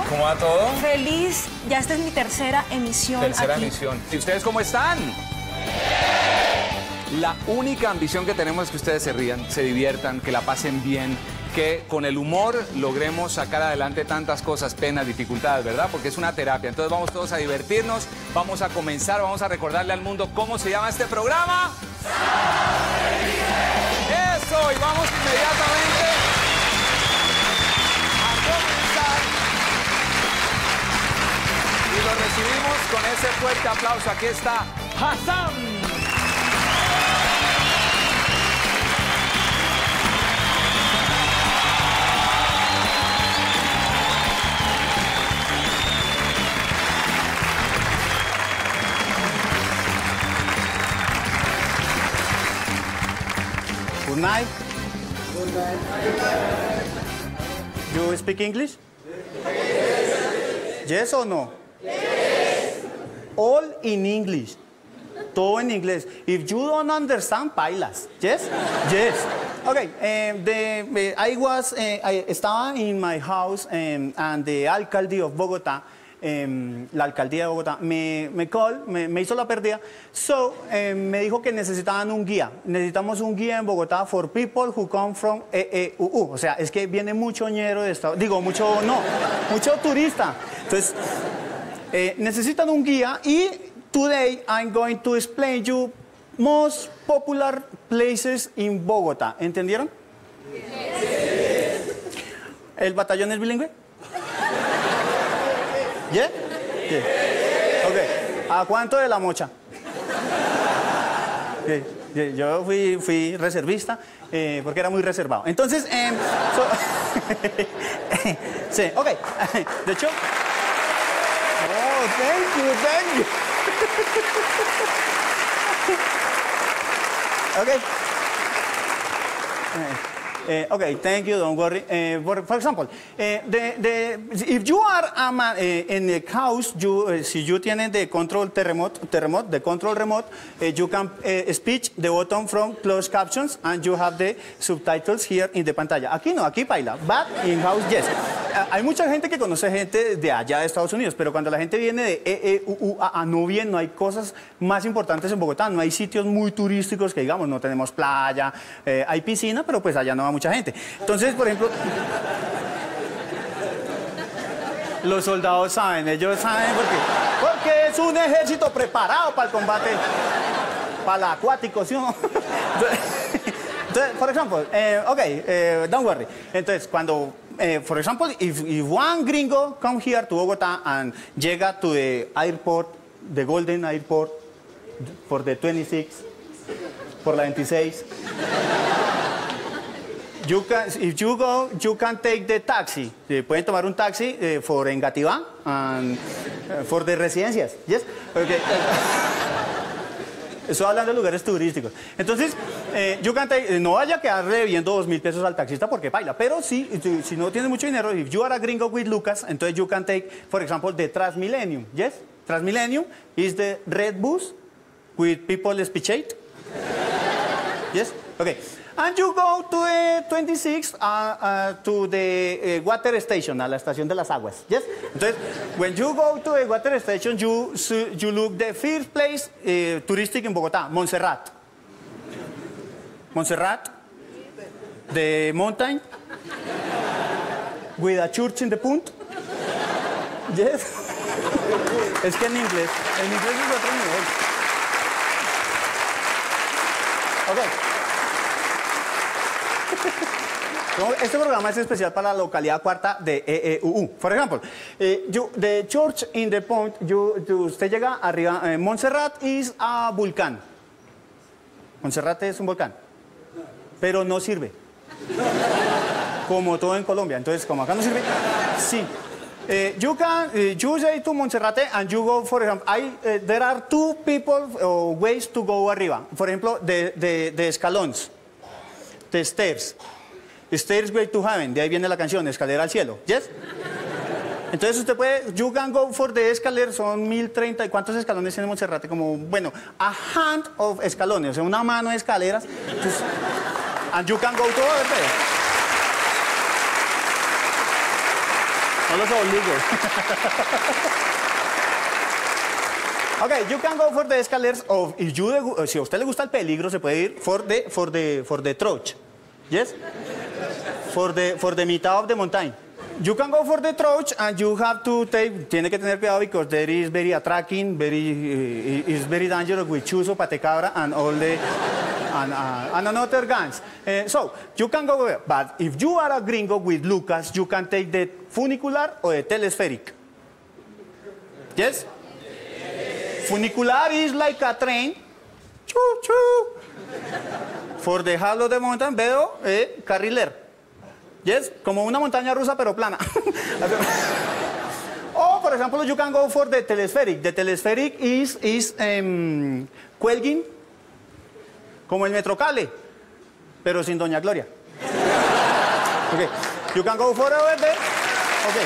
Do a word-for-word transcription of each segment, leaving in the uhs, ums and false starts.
¿Cómo va todo? Feliz, ya esta es mi tercera emisión Tercera aquí. emisión. ¿Y ustedes cómo están? La única ambición que tenemos es que ustedes se rían, se diviertan, que la pasen bien, que con el humor logremos sacar adelante tantas cosas, penas, dificultades, ¿verdad? Porque es una terapia. Entonces vamos todos a divertirnos, vamos a comenzar, vamos a recordarle al mundo cómo se llama este programa. Eso, y vamos inmediatamente a comenzar. Y lo recibimos con ese fuerte aplauso. Aquí está Hassan. Good night. Good night. You speak English? Yes. Yes or no? Yes. All in English. Todo en inglés. If you don't understand, bailas. Yes? Yes. Okay. Um, the, I was, uh, I estaba in my house um, and the alcalde of Bogotá, Um, la alcaldía de Bogotá me, me call, me, me hizo la pérdida, so um, me dijo que necesitaban un guía. Necesitamos un guía en Bogotá for people who come from E E U U. O sea, es que viene mucho ñero de Estados, digo, mucho, no, mucho turista. Entonces, eh, necesitan un guía y today I'm going to explain you most popular places in Bogotá. ¿Entendieron? Yes. ¿El batallón es bilingüe? ¿Yeah? Yeah. Ok. ¿A cuánto de la mocha? Yeah. Yeah. Yo fui, fui reservista eh, porque era muy reservado. Entonces, eh, so, sí, ok. De hecho, oh, thank you, thank you. Ok. Uh, okay, thank you, don't worry. Uh, for, for example, uh, the, the, if you are a man, uh, in the house, you, uh, si you tiene the control remote, remote, the control remote, uh, you can uh, speech the button from closed captions and you have the subtitles here in the pantalla. Aquí no, aquí baila, but in house, yes. Uh, hay mucha gente que conoce gente de allá de Estados Unidos, pero cuando la gente viene de E E U U A, no bien, no hay cosas más importantes en Bogotá, no hay sitios muy turísticos que digamos, no tenemos playa, eh, hay piscina, pero pues allá no va mucha gente. Entonces, por ejemplo, los soldados saben, ellos saben por qué. Porque es un ejército preparado para el combate, para el acuático, ¿sí o no? Entonces, por ejemplo, eh, ok, eh, don't worry. Entonces, cuando, eh, for example, if, if one gringo come here to Bogotá and llega to the airport, the Golden Airport, por the twenty-six, por la veintiséis, You can, if you go, you can take the taxi. Eh, pueden tomar un taxi eh, for Engativá and uh, for the residencias. Yes? Okay. Estoy hablando de lugares turísticos. Entonces, eh, you can take, eh, no vaya a quedarle debiendo dos mil pesos al taxista porque baila. Pero sí, si, si no tiene mucho dinero, if you are a gringo with Lucas, entonces you can take, for example, the Transmillennium. Yes? Transmillennium is the red bus with people speechate. Yes? Okay. And you go to the twenty-six, uh, uh, to the uh, water station, a la estación de las aguas. Yes? Entonces, when you go to the water station, you, you look the first place uh, touristic in Bogotá, Montserrat. Montserrat, the mountain, with a church in the punt. Yes? Es que en inglés, en inglés es otro nivel. Okay. Este programa es especial para la localidad cuarta de E E U U. Por ejemplo, eh, you, the church in the point, you, you, usted llega arriba, eh, Montserrat is a volcán. Montserrat es un volcán, pero no sirve. Como todo en Colombia. Entonces, como acá no sirve, sí. Uh, you can, uh, you say to Monserrate and you go, for example, I, uh, there are two people or uh, ways to go arriba. For example, the, the, the escalones, the stairs. The stairs way to heaven, de ahí viene la canción, escalera al cielo. Yes? Entonces usted puede, you can go for the escalator, son mil treinta, ¿y cuántos escalones tiene Monserrate? Como, bueno, a hand of escalones, o sea, una mano de escaleras. Entonces, and you can go to over there. No los obligo. Okay, you can go for the escalators of if you, si a usted le gusta el peligro, se puede ir for the for the for the troch. Yes? For the for the mitad of the mountain. You can go for the troch and you have to take, tiene que tener cuidado because there is very attracting, very uh, is very dangerous with chuzo, patecabra and all the and, uh, and another guns. Uh, so you can go there, but if you are a gringo with Lucas, you can take the funicular or the telespheric. Yes? Funicular is like a train. Choo choo. For the hollow of the mountain, veo eh, carriler. Yes, como una montaña rusa pero plana. Or, for example, you can go for the telespheric. The telespheric is is um, cuelguin, como el Metrocable, pero sin Doña Gloria. Okay, you can go for over there. Okay.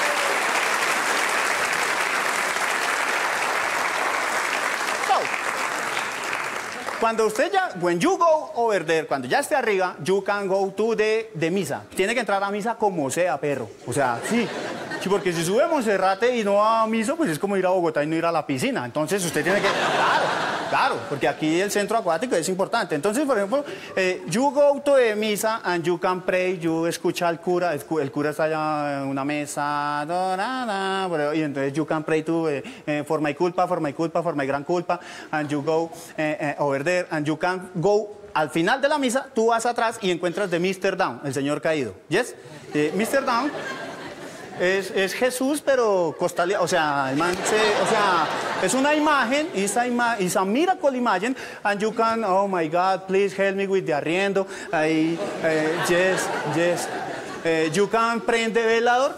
Cuando usted ya, when you go over there, cuando ya esté arriba, you can go to the, the misa. Tiene que entrar a misa como sea, perro. O sea, sí. Sí, porque si sube a Monserrate y no va a misa, pues es como ir a Bogotá y no ir a la piscina. Entonces usted tiene que... Claro, claro, porque aquí el centro acuático es importante. Entonces, por ejemplo, eh, you go to the misa and you can pray, you escucha al cura, el, el cura está allá en una mesa, da, da, da, y entonces you can pray to, eh, eh, for my culpa, for my culpa, for my gran culpa, and you go eh, eh, over there, and you can go... Al final de la misa, tú vas atrás y encuentras de mister Down, el señor caído. ¿Yes? Eh, mister Down... Es, es Jesús, pero costaleado, o sea, el man se, o sea, es una imagen, is a, ima, is a miracle imagine, and you can, oh my God, please help me with the arriendo, I, uh, yes, yes, uh, you can prend the velador,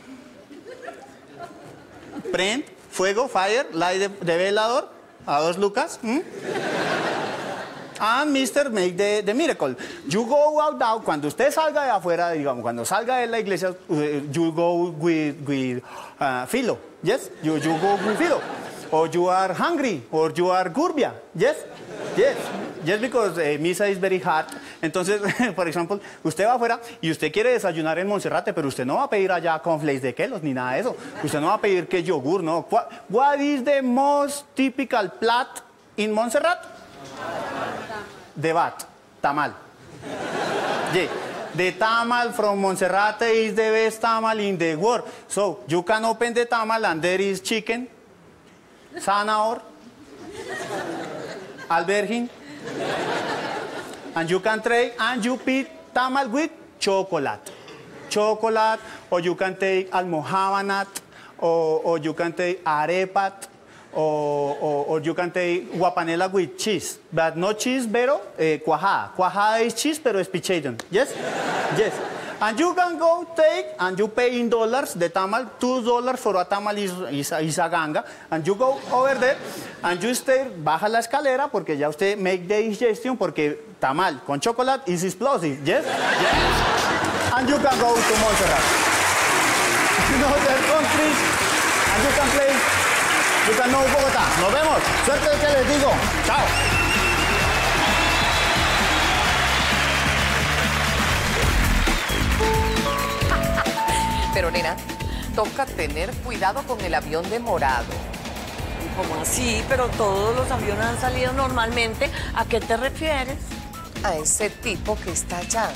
prend, fuego, fire, light de, de velador, a dos lucas, ¿hmm? And mister make the, the miracle. You go out now, cuando usted salga de afuera, digamos, cuando salga de la iglesia, uh, you go with, with uh, filo, yes? You, you go with filo. Or you are hungry, or you are gurbia, yes? Yes, yes, because uh, misa is very hard. Entonces, por ejemplo, usted va afuera y usted quiere desayunar en Monserrate, pero usted no va a pedir allá cornflakes de kelos ni nada de eso. Usted no va a pedir que yogur, no. What is the most typical plat in Montserrat? The bat, tamal. Yeah. The tamal from Monserrate is the best tamal in the world. So you can open the tamal and there is chicken, sanaor, albergin, and you can try and you put tamal with chocolate. Chocolate, or you can take almohabanat, or, or you can take arepat, or, or, or you can take guapanela with cheese, but not cheese, pero eh, cuajada. Cuajada is cheese, pero es pichadon. Yes? Yes. And you can go take, and you pay in dollars, the tamal, two dollars for a tamal is, is, is a ganga, and you go over there, and you stay, baja la escalera, porque ya usted make the digestion, porque tamal con chocolate is explosive. Yes? Yes. And you can go to Montserrat. You know, there are countries, and you can play. You can know Bogotá. Nos vemos. Suerte que les digo. Chao. Pero, nena, toca tener cuidado con el avión de Morado. ¿Cómo así? Pero todos los aviones han salido normalmente. ¿A qué te refieres? A ese tipo que está allá.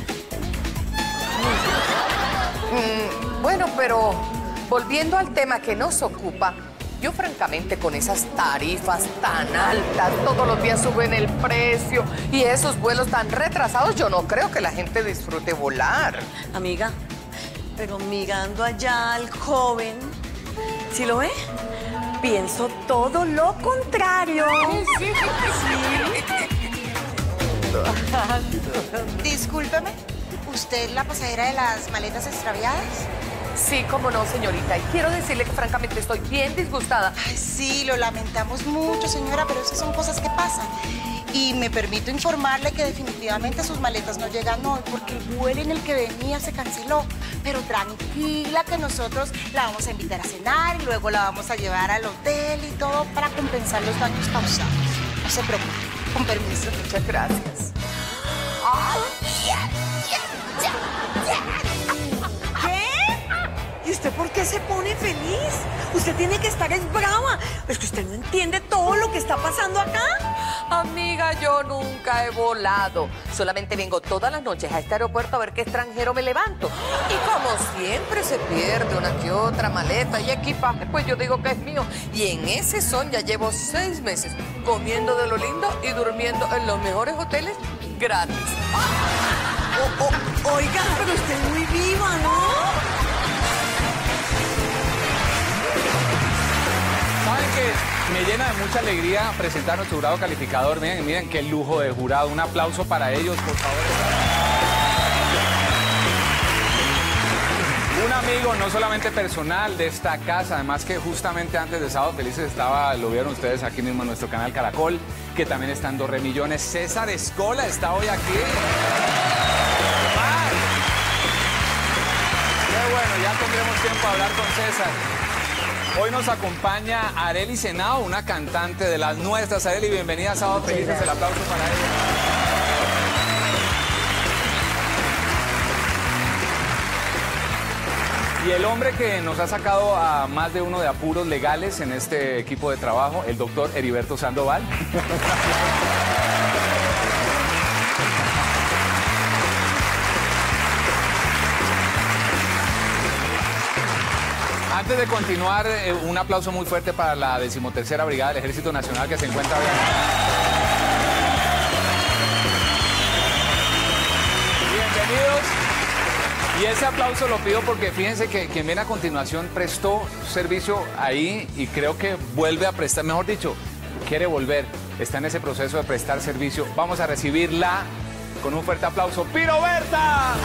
Mm, bueno, pero volviendo al tema que nos ocupa, yo francamente con esas tarifas tan altas, todos los días suben el precio y esos vuelos tan retrasados, yo no creo que la gente disfrute volar. Amiga, pero mirando allá al joven, ¿sí lo ve? Pienso todo lo contrario. Sí, sí. Discúlpeme, ¿usted es la pasajera de las maletas extraviadas? Sí, cómo no, señorita. Y quiero decirle que francamente estoy bien disgustada. Ay, sí, lo lamentamos mucho, señora, pero esas son cosas que pasan. Y me permito informarle que definitivamente sus maletas no llegan hoy porque el vuelo en el que venía se canceló. Pero tranquila que nosotros la vamos a invitar a cenar y luego la vamos a llevar al hotel y todo para compensar los daños causados. No se preocupe. Con permiso. Muchas gracias. Ay, ya, ya, ya, ya. ¿usted por qué se pone feliz? Usted tiene que estar es brava. Es que usted no entiende todo lo que está pasando acá. Amiga, yo nunca he volado. Solamente vengo todas las noches a este aeropuerto a ver qué extranjero me levanto. Y como siempre se pierde una que otra maleta y equipaje, pues yo digo que es mío. Y en ese son ya llevo seis meses comiendo de lo lindo y durmiendo en los mejores hoteles gratis. O- o- oiga, pero usted es muy viva, ¿no? Saben que me llena de mucha alegría presentar a nuestro jurado calificador. Miren, miren qué lujo de jurado. Un aplauso para ellos, por favor. Un amigo no solamente personal de esta casa, además que justamente antes de Sábado Felices estaba, lo vieron ustedes aquí mismo en nuestro canal Caracol, que también está en dos re millones. César Escola está hoy aquí. ¡Ay! Qué bueno, ya tendremos tiempo a hablar con César. Hoy nos acompaña Arely Senao, una cantante de las nuestras. Arely, bienvenida a Sábado Felices, el aplauso para ella. Y el hombre que nos ha sacado a más de uno de apuros legales en este equipo de trabajo, el doctor Heriberto Sandoval. Antes de continuar, eh, un aplauso muy fuerte para la decimotercera Brigada del Ejército Nacional que se encuentra bien. Bienvenidos. Y ese aplauso lo pido porque fíjense que quien viene a continuación prestó servicio ahí y creo que vuelve a prestar, mejor dicho, quiere volver. Está en ese proceso de prestar servicio. Vamos a recibirla con un fuerte aplauso. ¡Piroberta!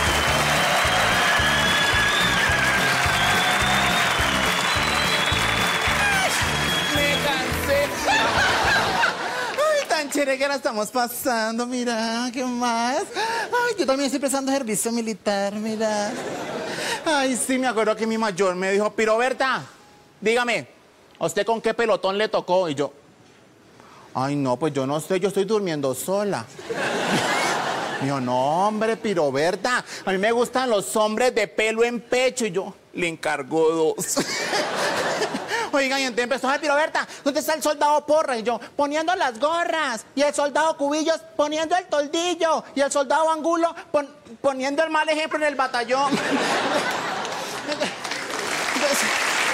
Ay, tan chévere que la estamos pasando, mira, ¿qué más? Ay, yo también estoy prestando servicio militar, mira. Ay, sí, me acuerdo que mi mayor me dijo, Piroberta, dígame, ¿a usted con qué pelotón le tocó? Y yo, ay, no, pues yo no sé, yo estoy durmiendo sola. Me dijo, no, hombre, Piroberta, a mí me gustan los hombres de pelo en pecho. Y yo, le encargó dos. Oigan, y entonces empezó a decir, Piroberta, ¿dónde está el soldado Porra? Y yo, poniendo las gorras. Y el soldado Cubillos, poniendo el toldillo. Y el soldado Angulo, pon, poniendo el mal ejemplo en el batallón. Entonces,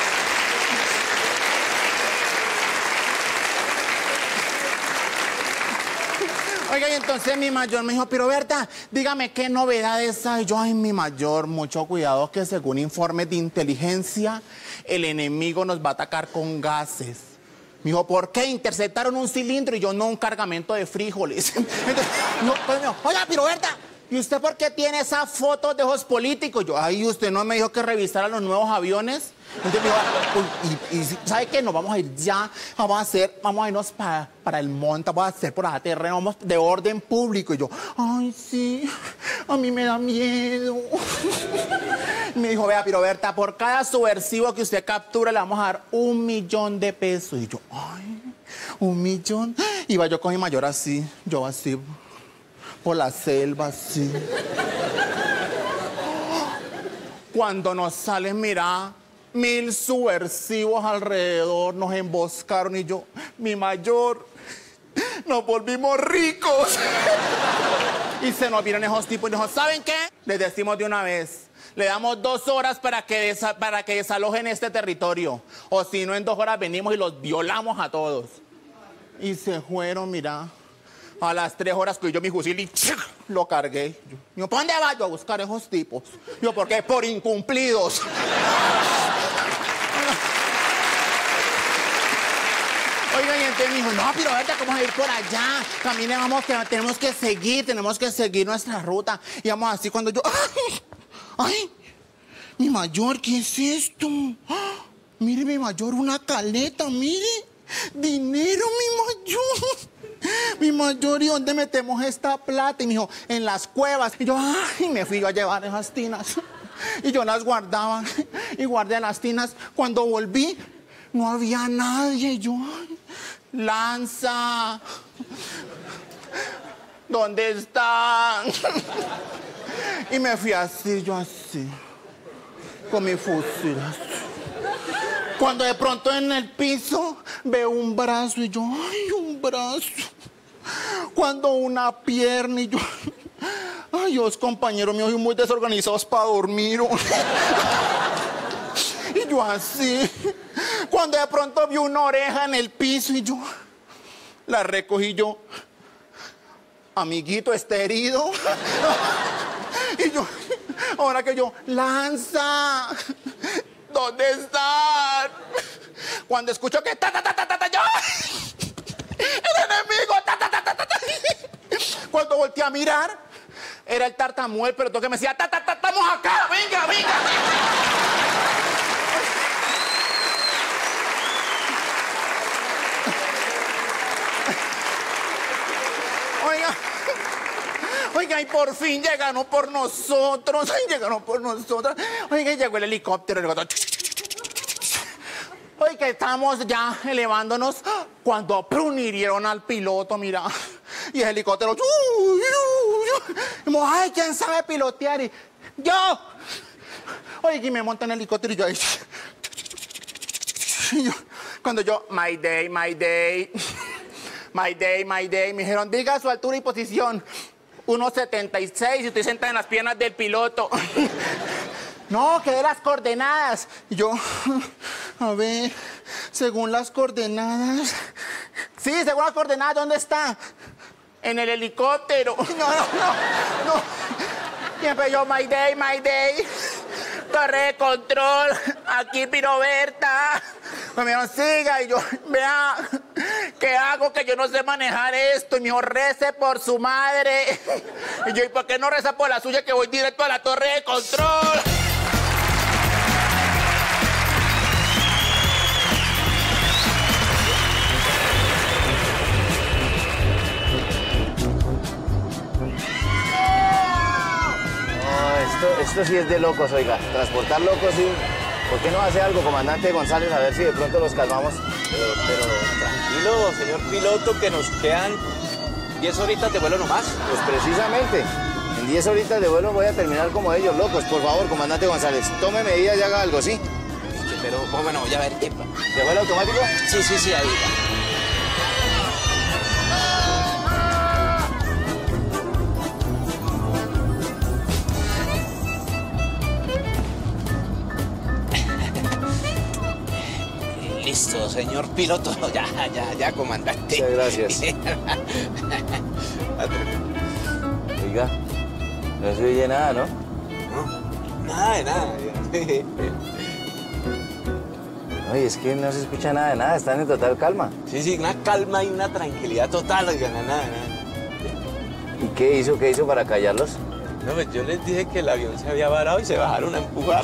oiga, y entonces mi mayor me dijo, Piroberta, dígame qué novedades hay. Yo, ay, mi mayor, mucho cuidado que según informes de inteligencia, el enemigo nos va a atacar con gases. Me dijo, ¿por qué? Interceptaron un cilindro y yo no un cargamento de frijoles. Entonces, no, pues, no, oiga, Piroberta, ¿y usted por qué tiene esas fotos de ojos políticos? Yo, ay, ¿usted no me dijo que revisara los nuevos aviones? Entonces me dijo, y, y ¿sabe qué? Nos vamos a ir ya, vamos a hacer, vamos a irnos para, para el monte, vamos a hacer por allá terreno, vamos de orden público. Y yo, ay, sí, a mí me da miedo. Y me dijo, vea, Piroberta, por cada subversivo que usted captura le vamos a dar un millón de pesos. Y yo, ay, un millón. Iba yo con mi mayor así, yo así, por la selva, así. Cuando nos salen, mira, mil subversivos alrededor, nos emboscaron y yo, mi mayor, nos volvimos ricos. Y se nos vieron esos tipos y nos dijo, ¿saben qué? Les decimos de una vez, le damos dos horas para que, desa para que desalojen este territorio. O si no, en dos horas venimos y los violamos a todos. Y se fueron, mira. A las tres horas que yo mi fusil y ¡chic! Lo cargué. Yo, yo, ¿para dónde vas yo a buscar esos tipos? Yo, ¿por qué? Por incumplidos. Oigan, y entonces me dijo, no, pero ahorita vamos a ir por allá. Camine, vamos, que tenemos que seguir, tenemos que seguir nuestra ruta. Y vamos así cuando yo, ¡ay! ¡Ay! Mi mayor, ¿qué es esto? ¡Ah! Mire, mi mayor, una caleta, mire. Dinero, mi mayor. Mi mayor, ¿y dónde metemos esta plata? Y me dijo, en las cuevas. Y yo, ay, me fui yo a llevar esas tinas. Y yo las guardaba y guardé las tinas. Cuando volví, no había nadie. Y yo, ay, Lanza, ¿dónde están? Y me fui así, yo así. con mi fusil. Cuando de pronto en el piso veo un brazo y yo, ay, un brazo. Cuando una pierna y yo, ay, Dios, compañero mío, soy muy desorganizados para dormir. Y yo así. Cuando de pronto vi una oreja en el piso y yo la recogí yo, amiguito, ¿está herido? Y yo, ahora que yo, Lanza, ¿dónde están? Cuando escucho que ta ta ta ta ta, ta yo, el enemigo, ta ta ta ta ta ta. Cuando volteé a mirar, era el Tartamuel, pero todo que me decía, ta ta ta, estamos acá, venga, venga. Oiga, oiga, y por fin llegaron por nosotros, ay, llegaron por nosotros. Oiga, y llegó el helicóptero, el helicóptero. Oiga, estamos ya elevándonos cuando prun, hirieron al piloto, mira. Y el helicóptero, ay, ¿quién sabe pilotear? Y yo, oiga, y me monta en el helicóptero y yo, y yo, cuando yo, my day, my day. My day, my day. Me dijeron, diga su altura y posición. uno setenta y seis y estoy sentada en las piernas del piloto. No, que de las coordenadas. Y yo, a ver, según las coordenadas. Sí, según las coordenadas, ¿dónde está? En el helicóptero. No, no, no, no. Siempre yo, my day, my day. Torre de control, aquí Piroberta. Me dijeron, siga, y yo, vea, ¿qué hago? Que yo no sé manejar esto. Y me dijo, rece por su madre. Y yo, ¿y por qué no reza por la suya que voy directo a la torre de control? Esto, esto sí es de locos, oiga. Transportar locos, sí. ¿Por qué no hace algo, comandante González? A ver si de pronto los calmamos. Pero, pero tranquilo, señor piloto, que nos quedan diez horitas de vuelo nomás. Pues precisamente. En diez horitas de vuelo voy a terminar como ellos, locos. Por favor, comandante González, tome medidas y haga algo, ¿sí? Pero, bueno, voy a ver. ¿De vuelo automático? Sí, sí, sí, ahí va. Listo, señor piloto. Ya, ya, ya, comandante. Muchas gracias. Oiga, no se oye nada, ¿no? No, nada de nada. Oye, es que no se escucha nada de nada, están en total calma. Sí, sí, una calma y una tranquilidad total, oigan, nada, nada. ¿Y qué hizo, qué hizo para callarlos? No, pues yo les dije que el avión se había varado y se bajaron a empujar.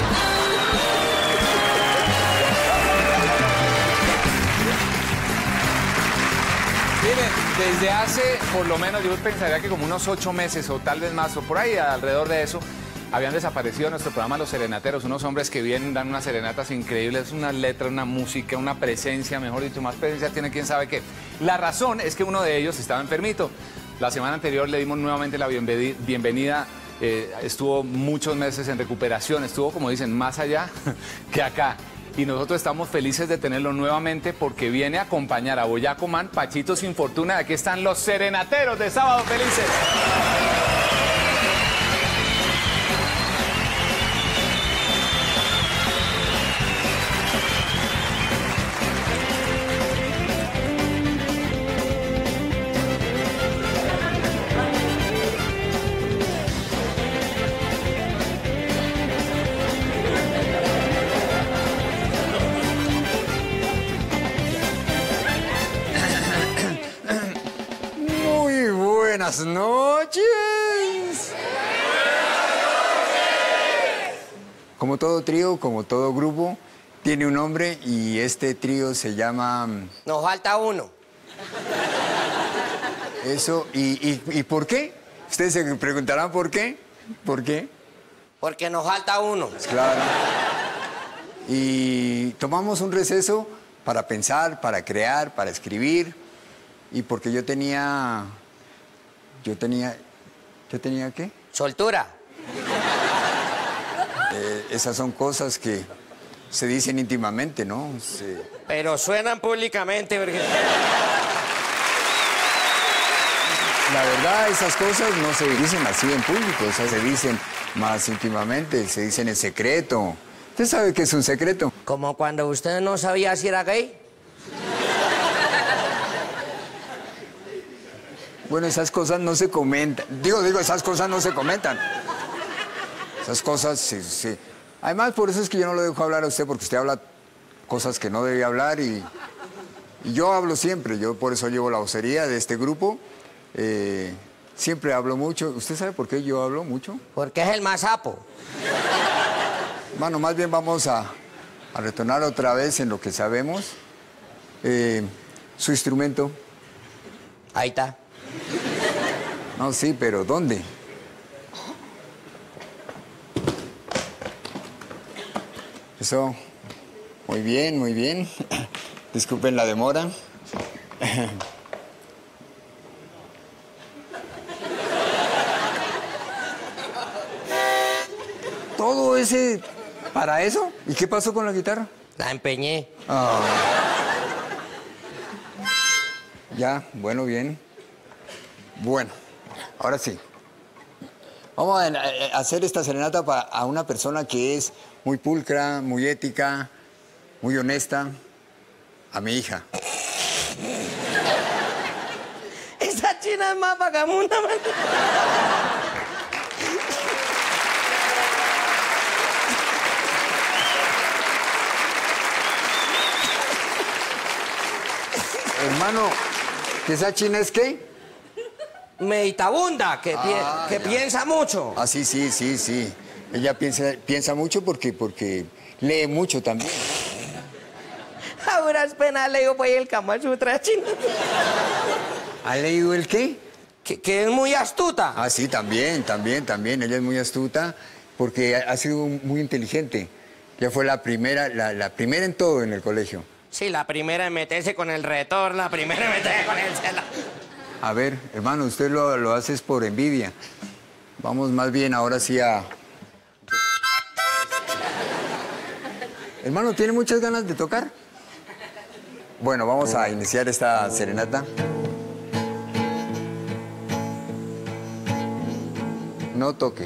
Miren, desde hace, por lo menos, yo pensaría que como unos ocho meses o tal vez más, o por ahí alrededor de eso, habían desaparecido en nuestro programa Los Serenateros, unos hombres que vienen, dan unas serenatas increíbles, una letra, una música, una presencia, mejor dicho, más presencia tiene quién sabe qué. La razón es que uno de ellos estaba enfermito. La semana anterior le dimos nuevamente la bienvenida, eh, estuvo muchos meses en recuperación, estuvo, como dicen, más allá que acá. Y nosotros estamos felices de tenerlo nuevamente porque viene a acompañar a Boyaco Man, Pachito Sin Fortuna. Aquí están los Serenateros de Sábado Felices. Buenas noches. Como todo trío, como todo grupo, tiene un nombre y este trío se llama... Nos falta uno. Eso, ¿y, y, y por qué? Ustedes se preguntarán por qué. ¿Por qué? Porque nos falta uno. Claro. Y tomamos un receso para pensar, para crear, para escribir. Y porque yo tenía... Yo tenía... ¿Yo tenía qué? Soltura. Eh, esas son cosas que se dicen íntimamente, ¿no? Se... Pero suenan públicamente, porque... La verdad, esas cosas no se dicen así en público, o sea, se dicen más íntimamente, se dicen en secreto. ¿Usted sabe qué es un secreto? Como cuando usted no sabía si era gay. Bueno, esas cosas no se comentan. Digo, digo, esas cosas no se comentan. Esas cosas, sí, sí. Además, por eso es que yo no lo dejo hablar a usted, porque usted habla cosas que no debe hablar y, y yo hablo siempre. Yo por eso llevo la vocería de este grupo. Eh, siempre hablo mucho. ¿Usted sabe por qué yo hablo mucho? Porque es el más sapo. Bueno, más bien vamos a, a retornar otra vez en lo que sabemos. Eh, su instrumento. Ahí está. No, sí, pero ¿dónde? Eso. Muy bien, muy bien. Disculpen la demora. ¿Todo ese para eso? ¿Y qué pasó con la guitarra? La empeñé. Ah. Ya, bueno, bien. Bueno, ahora sí. Vamos a hacer esta serenata para a una persona que es muy pulcra, muy ética, muy honesta. A mi hija. Esa china es más vagabunda. Hermano, ¿que esa china es qué? Meditabunda, que, pi Ah, que ya. piensa mucho. Ah, sí, sí, sí, sí. Ella piensa, piensa mucho porque, porque lee mucho también. A duras penas leo pues el Kama Sutra chino. ¿Ha leído el qué? Que, que es muy astuta. Ah, sí, también, también, también. Ella es muy astuta porque ha, ha sido muy inteligente. Ella fue la primera, la, la primera en todo en el colegio. Sí, la primera en meterse con el retor, la primera en meterse con el celular. A ver, hermano, usted lo, lo hace es por envidia. Vamos más bien ahora sí a... Hermano, ¿tiene muchas ganas de tocar? Bueno, vamos a iniciar esta serenata. No toque.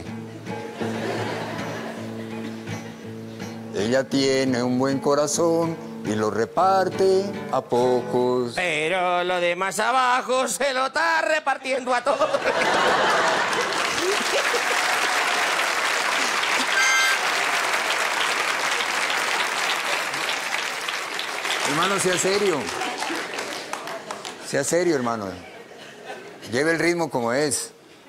Ella tiene un buen corazón y lo reparte a pocos. Pero lo de más abajo se lo está repartiendo a todos. Hermano, sea serio. Sea serio, hermano. Lleve el ritmo como es.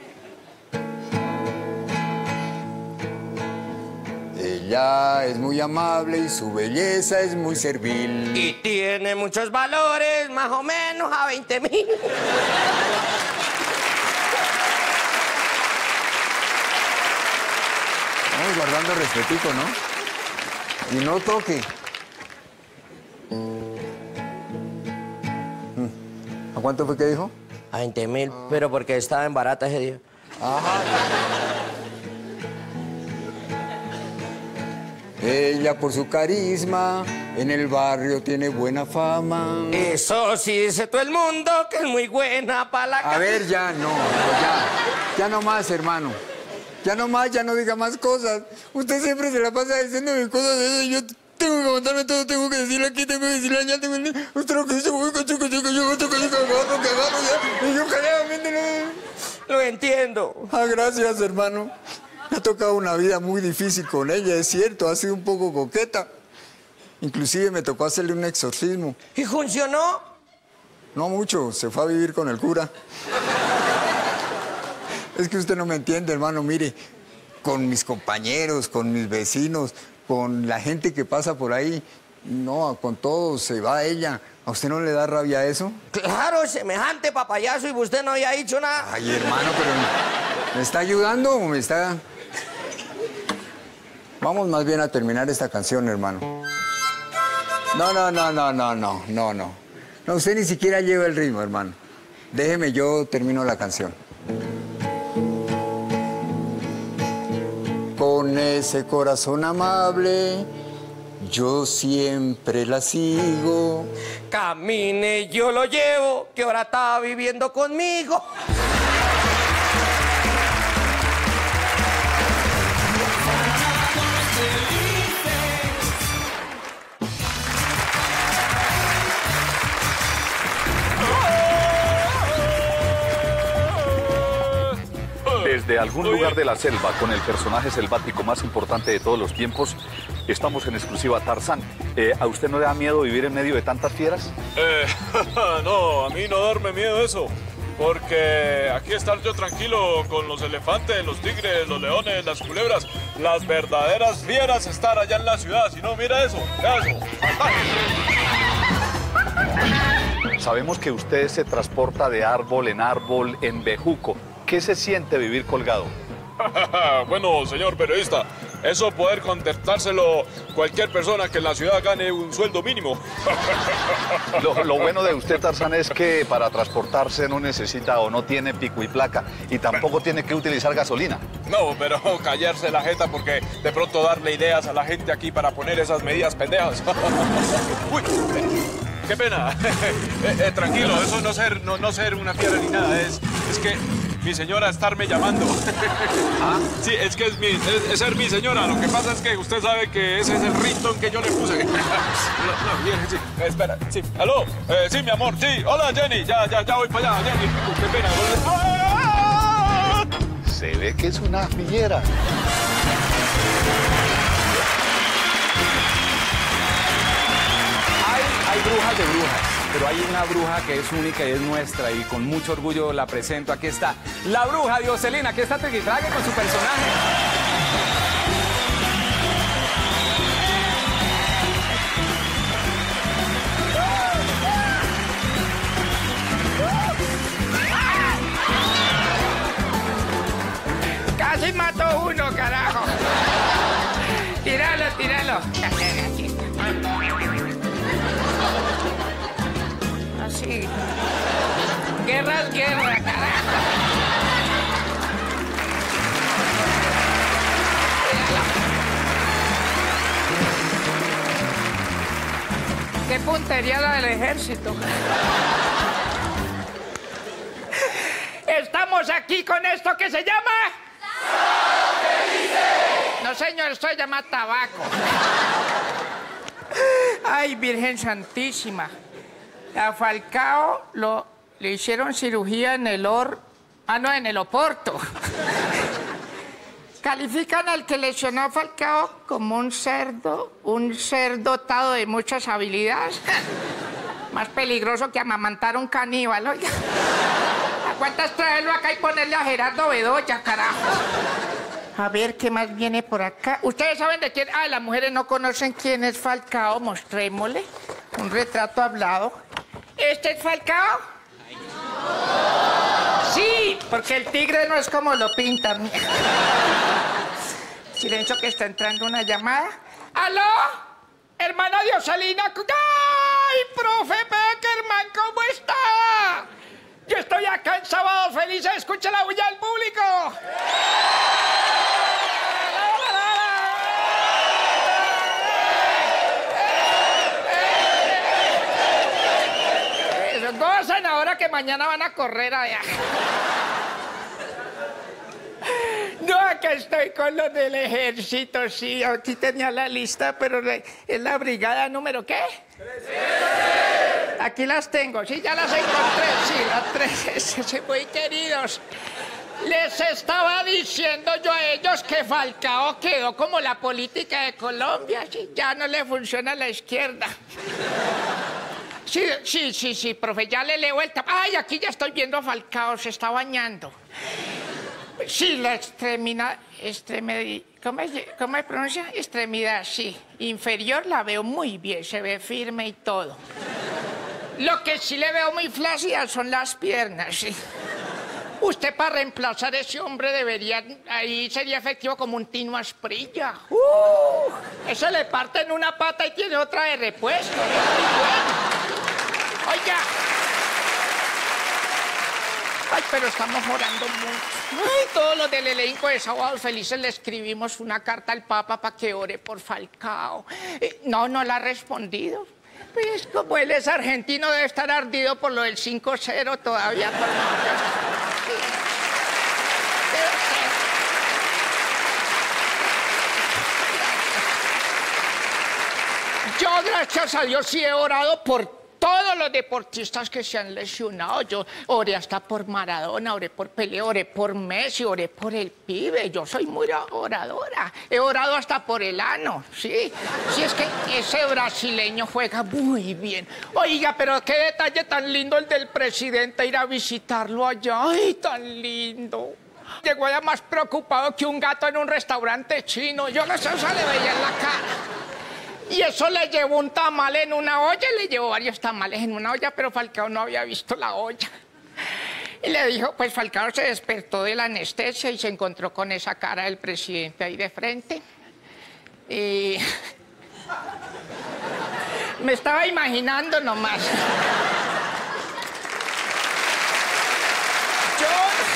Ella es muy amable y su belleza es muy servil. Y tiene muchos valores, más o menos a veinte mil. Vamos guardando respetico, ¿no? Y no toque. ¿A cuánto fue que dijo? A veinte mil, pero porque estaba en barata ese día. Ajá. Ella por su carisma en el barrio tiene buena fama. Eso sí dice todo el mundo que es muy buena para la A ver, ya no, ya. Ya no más, hermano. Ya no más, ya no diga más cosas. Usted siempre se la pasa diciéndome cosas de eso y yo tengo que contarme todo, tengo que decirlo aquí, tengo que decirlo allá, tengo que... Usted lo que dice, voy con chico, chico, yo voy con chico, que agarro, que agarro, ya. Y yo claramente no... Lo entiendo. Ah, gracias, hermano. Me ha tocado una vida muy difícil con ella, es cierto, ha sido un poco coqueta. Inclusive me tocó hacerle un exorcismo. ¿Y funcionó? No mucho, se fue a vivir con el cura. Es que usted no me entiende, hermano, mire, con mis compañeros, con mis vecinos, con la gente que pasa por ahí, no, con todos se va ella. ¿A usted no le da rabia eso? Claro, semejante papayazo y usted no había dicho nada. Ay, hermano, pero ¿me está ayudando o me está...? Vamos más bien a terminar esta canción, hermano. No, no, no, no, no, no, no, no. No, usted ni siquiera lleva el ritmo, hermano. Déjeme, yo termino la canción. Con con ese corazón amable, yo siempre la sigo. Camine, yo lo llevo, que ahora está viviendo conmigo. Desde algún lugar de la selva, con el personaje selvático más importante de todos los tiempos, estamos en exclusiva Tarzán. Eh, ¿A usted no le da miedo vivir en medio de tantas fieras? Eh, no, a mí no darme miedo eso. Porque aquí estar yo tranquilo con los elefantes, los tigres, los leones, las culebras, las verdaderas fieras estar allá en la ciudad. Si no, mira eso, mira eso. Sabemos que usted se transporta de árbol en árbol en bejuco. ¿Qué se siente vivir colgado? Bueno, señor periodista, eso poder contestárselo cualquier persona que en la ciudad gane un sueldo mínimo. Lo, lo bueno de usted, Tarzán, es que para transportarse no necesita o no tiene pico y placa y tampoco tiene que utilizar gasolina. No, pero callarse la jeta porque de pronto darle ideas a la gente aquí para poner esas medidas pendejas. Uy, qué pena. eh, eh, tranquilo, eso no ser, no, no ser una fiera ni nada, es, es que mi señora estarme llamando. ¿Ah? Sí, es que es, mi, es, es ser mi señora. Lo que pasa es que usted sabe que ese es el ringtone que yo le puse. No, no, bien, sí, espera, sí. ¿Aló? Eh, sí, mi amor, sí. Hola, Jenny. Ya, ya, ya voy para allá, Jenny. Qué pena. ¡Ah! Se ve que es una fiera. Hay, hay brujas de brujas, pero hay una bruja que es única y es nuestra y con mucho orgullo la presento. Aquí está la bruja Dioselina, aquí está Triquitraque con su personaje. Casi mató uno, carajo. Tíralo, tíralo. Así. Guerra es guerra, carajo. Qué puntería la del ejército. Estamos aquí con esto que se llama... No, señor, esto se llama tabaco. Ay, Virgen Santísima. A Falcao lo, le hicieron cirugía en el or... Ah, no, en el Oporto. Califican al que lesionó a Falcao como un cerdo, un ser dotado de muchas habilidades. Más peligroso que amamantar un caníbal, oiga. ¿Cuántas traerlo acá y ponerle a Gerardo Bedoya, carajo? A ver, ¿qué más viene por acá? ¿Ustedes saben de quién? Ah, las mujeres no conocen quién es Falcao. Mostrémosle un retrato hablado. ¿Este es Falcao? Sí, porque el tigre no es como lo pintan. Silencio, que está entrando una llamada. ¿Aló? Hermana Dioselina. ¡Ay, profe Beckerman! ¿Cómo está? Yo estoy acá en Sábados Felices. Escucha la bulla del público. Gocen ahora que mañana van a correr allá. No, acá estoy con los del ejército, sí. Aquí tenía la lista, pero es la brigada número ¿qué? Aquí las tengo, sí, ya las encontré, sí, las tres, muy queridos. Les estaba diciendo yo a ellos que Falcao quedó como la política de Colombia, sí, ya no le funciona a la izquierda. Sí, sí, sí, sí, profe, ya le leo el tap. Ay, aquí ya estoy viendo a Falcao, se está bañando. Sí, la extremidad, extremidad, ¿cómo, es, ¿cómo se pronuncia? Extremidad, sí. Inferior la veo muy bien, se ve firme y todo. Lo que sí le veo muy flácida son las piernas, sí. Usted para reemplazar a ese hombre debería, ahí sería efectivo como un Tino Asprilla. Uh, eso le parte en una pata y tiene otra de repuesto. Bueno. Oiga. Ay, pero estamos orando mucho. Ay, todos los del elenco de Sábados Felices le escribimos una carta al Papa para que ore por Falcao. Eh, no, no la ha respondido. Pues como él es argentino, debe estar ardido por lo del cinco cero todavía. Por... Yo, gracias a Dios, sí he orado por todos los deportistas que se han lesionado. Yo oré hasta por Maradona, oré por Pelé, oré por Messi, oré por el pibe. Yo soy muy oradora. He orado hasta por el ano, ¿sí? Sí, es que ese brasileño juega muy bien. Oiga, pero qué detalle tan lindo el del presidente, ir a visitarlo allá. ¡Ay, tan lindo! Llegó allá más preocupado que un gato en un restaurante chino. Yo no sé, eso le veía en la cara. Y eso le llevó un tamal en una olla, le llevó varios tamales en una olla, pero Falcao no había visto la olla. Y le dijo, pues Falcao se despertó de la anestesia y se encontró con esa cara del presidente ahí de frente. Y... me estaba imaginando nomás. Yo...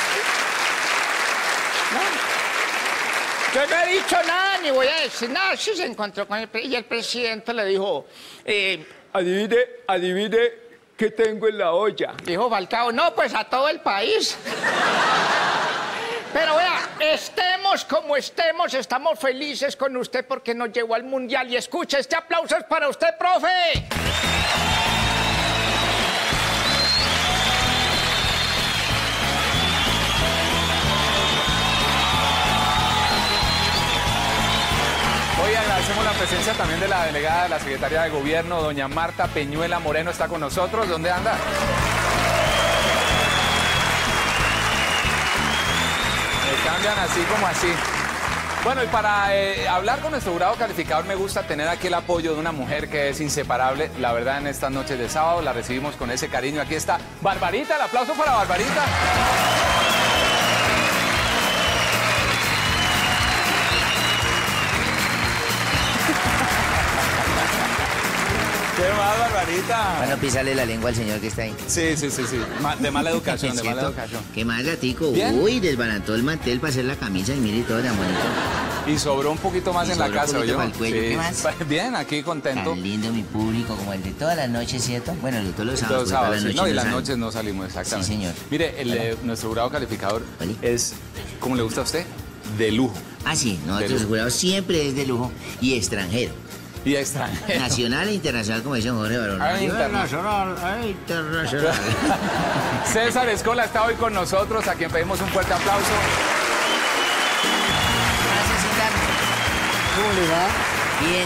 no. Yo no he dicho nada, ni voy a decir nada. Sí se encontró con el presidente y el presidente le dijo, eh, adivine, adivine qué tengo en la olla. Dijo Falcao, no, pues a todo el país. Pero vea, estemos como estemos, estamos felices con usted porque nos llevó al Mundial. Y escucha, este aplauso es para usted, profe. Hoy agradecemos la presencia también de la delegada de la Secretaría de Gobierno, doña Marta Peñuela Moreno, está con nosotros. ¿Dónde anda? Me cambian así como así. Bueno, y para eh, hablar con nuestro jurado calificador me gusta tener aquí el apoyo de una mujer que es inseparable. La verdad, en estas noches de sábado la recibimos con ese cariño. Aquí está Barbarita, el aplauso para Barbarita. ¿Qué más, Barbarita? Bueno, písale la lengua al señor que está ahí. Sí, sí, sí, sí. Ma- de mala educación, de mala educación. ¿Qué más, gatico? ¿Bien? Uy, desbarató el mantel para hacer la camisa y mire todo tan bonito. Y sobró un poquito más Y en la sobró un casa, poquito ¿oyó? para el cuello. Sí. ¿Qué más? Bien, aquí contento. Tan lindo mi público, como el de todas las noches, ¿cierto? Bueno, el de todos los Y sábados. todos sábados, porque sí. todas No, y las no noches no salimos, exactamente. Sí, señor. Mire, el, eh, nuestro jurado calificador es, ¿cómo le gusta a usted? De lujo. Ah, sí, De nosotros lujo. el jurado siempre es de lujo y extranjero. Y extranjero. Nacional e internacional, como dice Jorge Barón. Ah, internacional. ah, internacional. César Escola está hoy con nosotros, a quien pedimos un fuerte aplauso. ¿Cómo le va? Bien.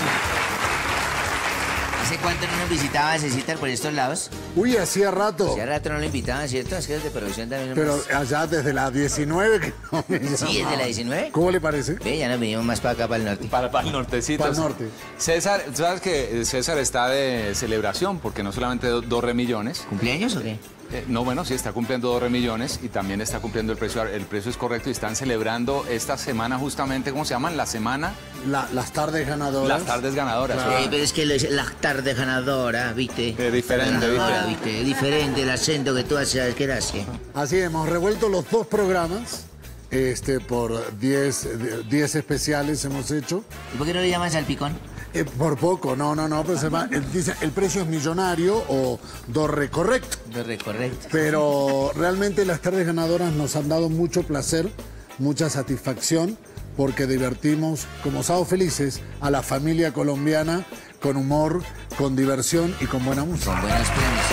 ¿Hace cuánto no nos visitaba Cecitar por estos lados? Uy, hacía rato. Hacía rato no lo invitaban, ¿cierto? Es que desde producción también no Pero más- allá desde la diecinueve que no me Sí, llama. desde la diecinueve. ¿Cómo le parece? Ve, ya nos venimos más para acá, para el norte. Para, para el nortecito. Para el norte. César, ¿sabes que César está de celebración? Porque no solamente do- dos remillones. ¿Cumpleaños o qué? Eh, no, bueno, sí, está cumpliendo dos remillones y también está cumpliendo el precio. El precio es correcto y están celebrando esta semana justamente, ¿cómo se llaman? La semana... La- las tardes ganadoras. Las tardes ganadoras. Sí, pero es que lo dice, las tardes ganadoras, ¿viste? Es diferente, Ganadora, ¿viste? ¿viste? Es diferente el acento que tú haces, ¿qué haces? Así hemos revuelto los dos programas. Este, por diez especiales hemos hecho. ¿Y por qué no le llaman salpicón? Eh, por poco, no, no, no, pero se va, el, dice, el precio es millonario o dorre correcto. Dorre correcto. Pero realmente las tardes ganadoras nos han dado mucho placer, mucha satisfacción, porque divertimos, como Sábado Felices, a la familia colombiana con humor, con diversión y con buena música. Con buenas premios.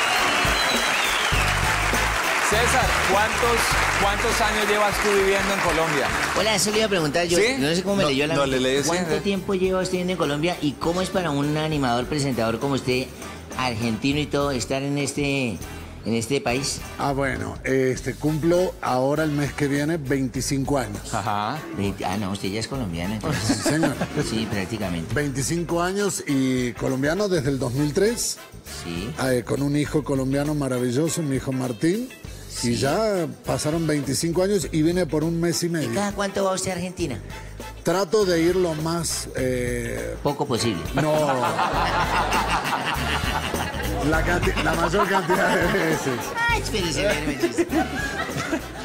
César, ¿cuántos, ¿cuántos años llevas tú viviendo en Colombia? Hola, eso le iba a preguntar yo. ¿Sí? No sé cómo me No, leyó la no, mente. le leí, sí, ¿Cuánto sí. tiempo lleva usted viviendo en Colombia y cómo es para un animador, presentador como usted, argentino y todo, estar en este, en este país? Ah, bueno, este, cumplo ahora el mes que viene veinticinco años. Ajá. Veinte- Ah, no, usted ya es colombiano, entonces. Sí, señor. Sí, prácticamente. veinticinco años y colombiano desde el dos mil tres, Sí. eh, con un hijo colombiano maravilloso, mi hijo Martín. Y ya pasaron veinticinco años y vine por un mes y ¿Y medio. cada cuánto va usted a Argentina? Trato de ir lo más... eh, Poco posible. No. La, canti- la mayor cantidad de veces. Ay, espérese, espérese.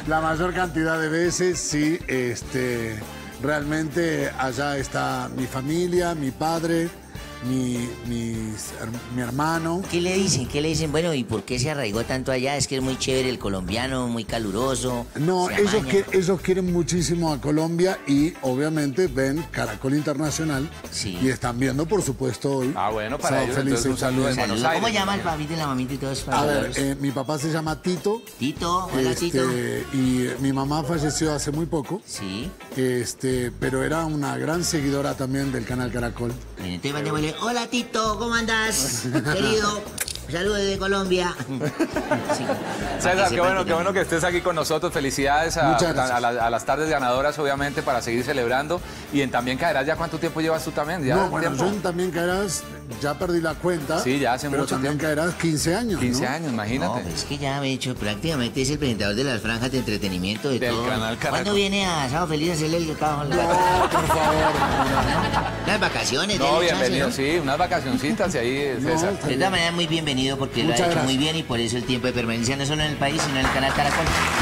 La mayor cantidad de veces, sí, este, realmente allá está mi familia, mi padre, mi, mis, mi hermano. ¿Qué le dicen? ¿Qué le dicen? Bueno, ¿y por qué se arraigó tanto allá? Es que es muy chévere el colombiano, muy caluroso. No, se ellos, amaña. que, ellos quieren muchísimo a Colombia y obviamente ven Caracol Internacional. Sí. Y están viendo, por supuesto, hoy. Ah, bueno, para Sábado ellos, Felices entonces, un saludo también. en Buenos Aires. ¿Cómo llama el papito y la mamita y todos? A ver, eh, mi papá se llama Tito. Tito, hola este, Tito. Y mi mamá falleció hace muy poco. Sí. Este, pero era una gran seguidora también del canal Caracol. Bueno, entonces mandémosle, hola Tito, ¿cómo andás? Querido, saludos desde Colombia. Sí. César, qué bueno, qué bueno que estés aquí con nosotros. Felicidades a, Muchas gracias. a, la- a las tardes ganadoras, obviamente, para seguir celebrando. Y en También Caerás, ¿ya cuánto tiempo llevas tú también? ¿Ya No, bueno, tiempo? yo en También Caerás, ya perdí la cuenta. Sí, ya hace pero mucho También Caerás quince años, quince ¿no? años, imagínate. No, pues es que ya me he dicho, prácticamente es el presentador de las franjas de entretenimiento de Del todo. canal Caracol. ¿Cuándo viene a Sábado Feliz a hacerle el trabajo? No, por favor. Las vacaciones. No, denle chance, bienvenido, ¿no? sí, unas vacacioncitas y ahí, No, César. está De bien. todas maneras, muy bienvenido porque lo ha Muchas hecho gracias. muy bien y por eso el tiempo de permanencia no solo en el país, sino en el canal Caracol.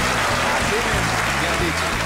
Bien dicho.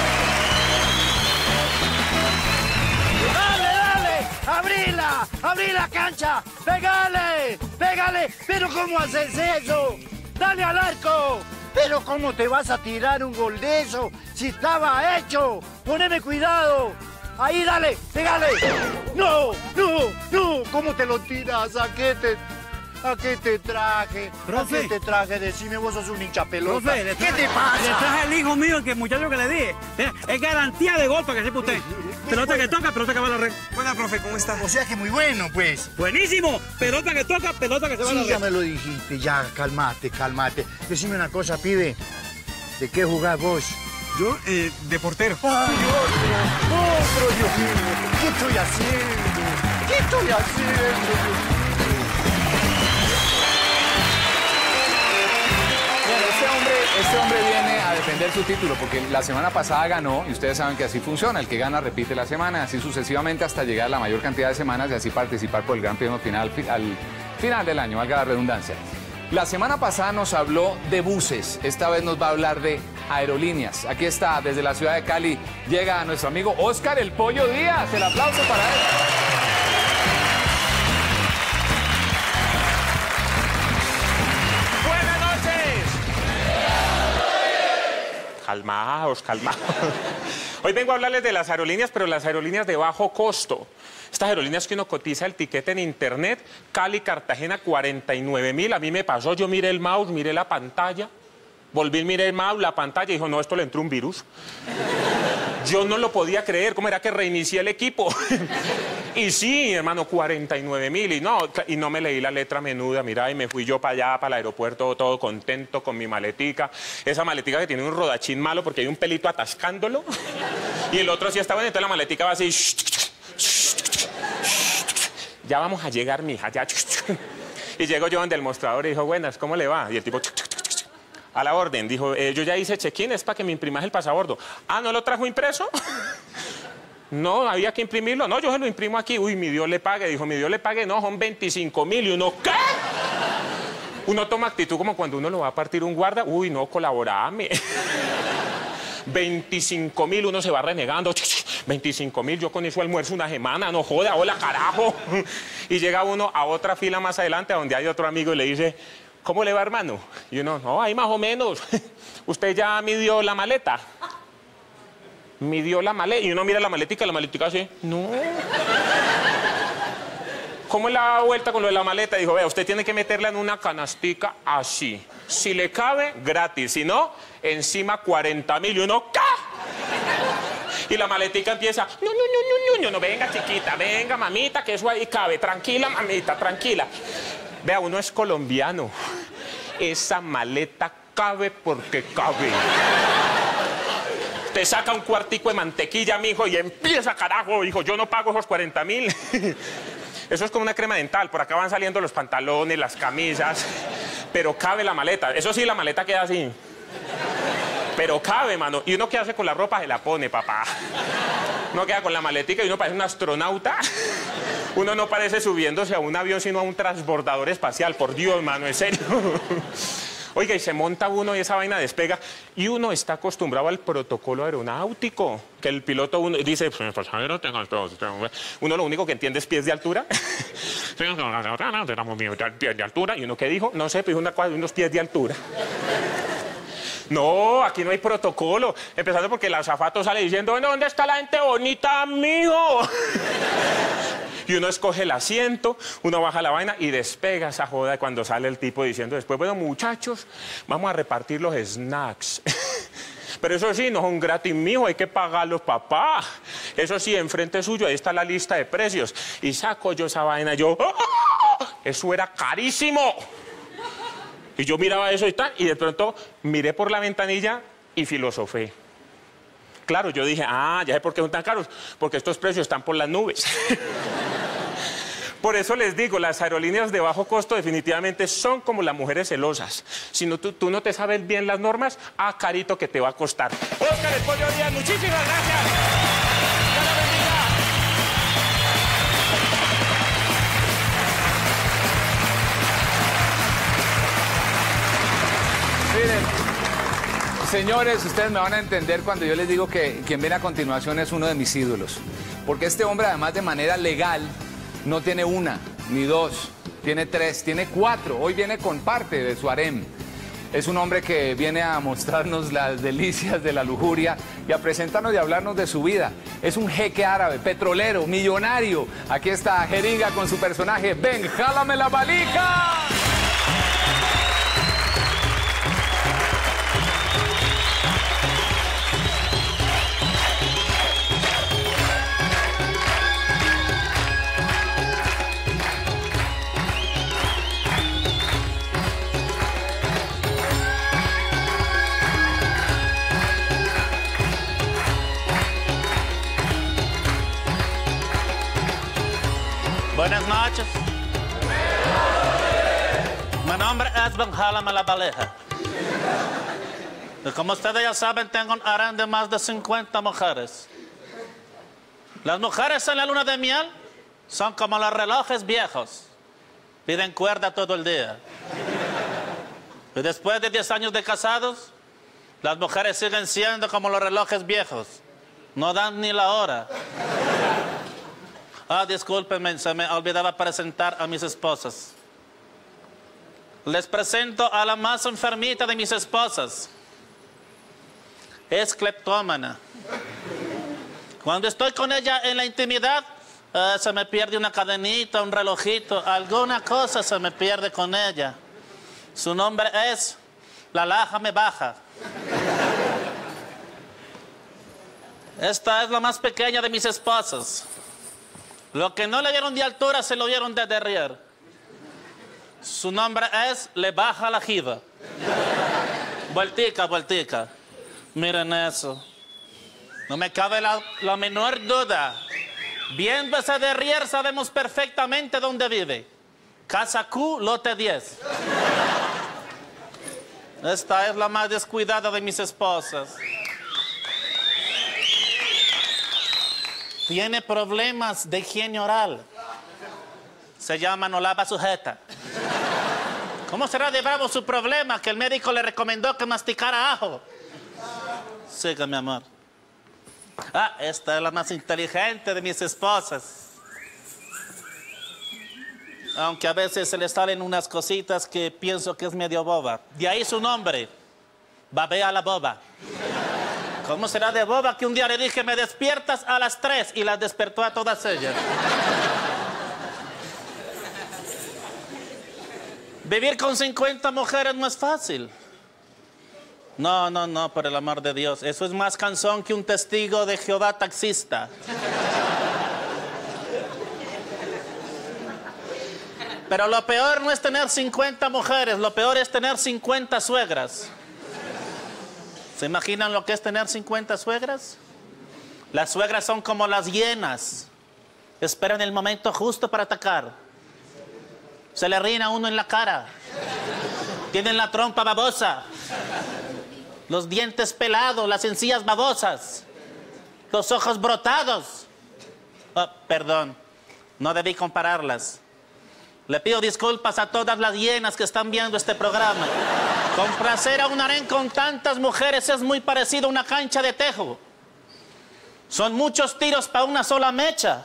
¡Dale, dale! ¡Abrila! ¡Abrí la cancha! ¡Pégale! ¡Pégale! ¿Pero cómo haces eso? ¡Dale al arco! ¿Pero cómo te vas a tirar un gol de eso si estaba hecho? ¡Poneme cuidado! ¡Ahí, dale! ¡Pégale! ¡No! ¡No! ¡No! ¿Cómo te lo tiras? ¿A qué te...? ¿A qué te traje? Profe. ¿A qué te traje? Decime, vos sos un hincha pelota. Profe, le ¿Qué traje- te pasa? Le traje el hijo mío, que el muchacho que le dije. Mira, es garantía de gol para que sepa usted. Pelota que toca, pelota que va a la red. Buena, profe, ¿cómo está? O sea que muy bueno, pues. Buenísimo. Pelota que toca, pelota que se va a la Sí, ya red. me lo dijiste, ya, calmate, calmate. Decime una cosa, pibe. ¿De qué jugás vos? Yo, eh, de portero. ¡Ay, otro! ¡Otro, Dios mío! ¿Qué estoy haciendo? ¿Qué estoy haciendo? Bueno, este hombre, este hombre viene a defender su título porque la semana pasada ganó y ustedes saben que así funciona. El que gana repite la semana, así sucesivamente hasta llegar a la mayor cantidad de semanas y así participar por el Gran Premio final fi- al final del año, valga la redundancia. La semana pasada nos habló de buses, esta vez nos va a hablar de aerolíneas. Aquí está, desde la ciudad de Cali, llega nuestro amigo Oscar El Pollo Díaz. El aplauso para él. Buenas noches. Calmaos, calmaos. Hoy vengo a hablarles de las aerolíneas, pero las aerolíneas de bajo costo. Estas aerolíneas que uno cotiza el tiquete en internet, Cali, Cartagena, cuarenta y nueve mil. A mí me pasó, yo miré el mouse, miré la pantalla, volví, miré el mouse, la pantalla y dijo, no, esto le entró un virus. Yo no lo podía creer, ¿cómo era que reinicié el equipo? Y sí, hermano, cuarenta y nueve mil. Y no, y no me leí la letra menuda, mira, y me fui yo para allá, para el aeropuerto, todo contento con mi maletica. Esa maletica que tiene un rodachín malo porque hay un pelito atascándolo. Y el otro sí está bueno, entonces la maletica va así. Ya vamos a llegar, mija, ya. Y llego yo donde el mostrador y dijo, buenas, ¿cómo le va? Y el tipo... A la orden, dijo, eh, yo ya hice check-in, es para que me imprimas el pasabordo. Ah, ¿no lo trajo impreso? No, había que imprimirlo. No, yo se lo imprimo aquí. Uy, mi Dios le pague. Dijo, mi Dios le pague. No, son veinticinco mil. Y uno, ¿qué? Uno toma actitud como cuando uno lo va a partir un guarda. Uy, no, colaborame. veinticinco mil, uno se va renegando. veinticinco mil, yo con eso almuerzo una semana. No joda, hola, carajo. Y llega uno a otra fila más adelante, donde hay otro amigo y le dice, ¿cómo le va, hermano? Y uno, no, ahí más o menos. ¿Usted ya midió la maleta? Midió la maleta. Y uno mira la maletica, la maletica así, no. ¿Cómo le da vuelta con lo de la maleta? Dijo, vea, usted tiene que meterla en una canastica así. Si le cabe, gratis. Si no, encima cuarenta mil. Y uno, ¿qué? Y la maletica empieza, no, no, no, no, no, no, venga, chiquita, venga, mamita, que eso ahí cabe. Tranquila, mamita, tranquila. Vea, uno es colombiano. Esa maleta cabe porque cabe. Te saca un cuartico de mantequilla, mijo, y empieza, carajo, hijo, yo no pago esos cuarenta mil. Eso es como una crema dental, por acá van saliendo los pantalones, las camisas, pero cabe la maleta. Eso sí, la maleta queda así. Pero cabe, mano. ¿Y uno qué hace con la ropa? Se la pone, papá. Uno queda con la maletica y uno parece un astronauta. Uno no parece subiéndose a un avión, sino a un transbordador espacial. Por Dios, mano, en serio. Oiga, y se monta uno y esa vaina despega. Y uno está acostumbrado al protocolo aeronáutico. Que el piloto uno dice, pasajero, tengan todos. Uno lo único que entiende es pies de altura. Pies de altura. ¿Y uno qué dijo? No sé, pues una, unos pies de altura. No, aquí no hay protocolo. Empezando porque el azafato sale diciendo, ¿dónde está la gente bonita, amigo? Y uno escoge el asiento, uno baja la vaina y despega esa joda cuando sale el tipo diciendo después, bueno, muchachos, vamos a repartir los snacks. Pero eso sí, no son gratis, mijo, hay que pagarlos, papá. Eso sí, enfrente suyo, ahí está la lista de precios. Y saco yo esa vaina, yo, ¡oh! Eso era carísimo. Y yo miraba eso y tal, y de pronto miré por la ventanilla y filosofé. Claro, yo dije, ah, ya sé por qué son tan caros, porque estos precios están por las nubes. Por eso les digo, las aerolíneas de bajo costo definitivamente son como las mujeres celosas. Si no, tú, tú no te sabes bien las normas, ah, carito que te va a costar. Óscar El Pollo Díaz, muchísimas gracias. Dios la bendiga. Miren, señores, ustedes me van a entender cuando yo les digo que quien viene a continuación es uno de mis ídolos. Porque este hombre, además de manera legal, no tiene una, ni dos, tiene tres, tiene cuatro. Hoy viene con parte de su harem. Es un hombre que viene a mostrarnos las delicias de la lujuria y a presentarnos y hablarnos de su vida. Es un jeque árabe, petrolero, millonario. Aquí está Jeringa con su personaje. ¡Ven, jálame la valija! Buenas noches. Mi nombre es Benjalam La Valija. Y como ustedes ya saben, tengo un harem de más de cincuenta mujeres. Las mujeres en la luna de miel son como los relojes viejos. Piden cuerda todo el día. Y después de diez años de casados, las mujeres siguen siendo como los relojes viejos. No dan ni la hora. Ah, discúlpenme, se me olvidaba presentar a mis esposas. Les presento a la más enfermita de mis esposas. Es cleptómana. Cuando estoy con ella en la intimidad, uh, se me pierde una cadenita, un relojito, alguna cosa se me pierde con ella. Su nombre es La Laja Me Baja. Esta es la más pequeña de mis esposas. Lo que no le dieron de altura se lo dieron de derrier. Su nombre es Le Baja la Jiva. Vueltica, vueltica. Miren eso. No me cabe la, la menor duda. Viendo ese derrier sabemos perfectamente dónde vive. Casa Q, lote diez. Esta es la más descuidada de mis esposas. Tiene problemas de higiene oral. Se llama no lava sujeta. ¿Cómo será de bravo su problema que el médico le recomendó que masticara ajo? Siga, mi amor. Ah, esta es la más inteligente de mis esposas. Aunque a veces se le salen unas cositas que pienso que es medio boba. De ahí su nombre. Babea la boba. ¿Cómo será de boba que un día le dije, me despiertas a las tres y las despertó a todas ellas? Vivir con cincuenta mujeres no es fácil. No, no, no, por el amor de Dios. Eso es más cansón que un testigo de Jehová taxista. Pero lo peor no es tener cincuenta mujeres, lo peor es tener cincuenta suegras. ¿Se imaginan lo que es tener cincuenta suegras? Las suegras son como las hienas. Esperan el momento justo para atacar. Se le ríen a uno en la cara. Tienen la trompa babosa. Los dientes pelados, las encías babosas. Los ojos brotados. Oh, perdón, no debí compararlas. Le pido disculpas a todas las hienas que están viendo este programa. Complacer a un harén con tantas mujeres es muy parecido a una cancha de tejo. Son muchos tiros para una sola mecha.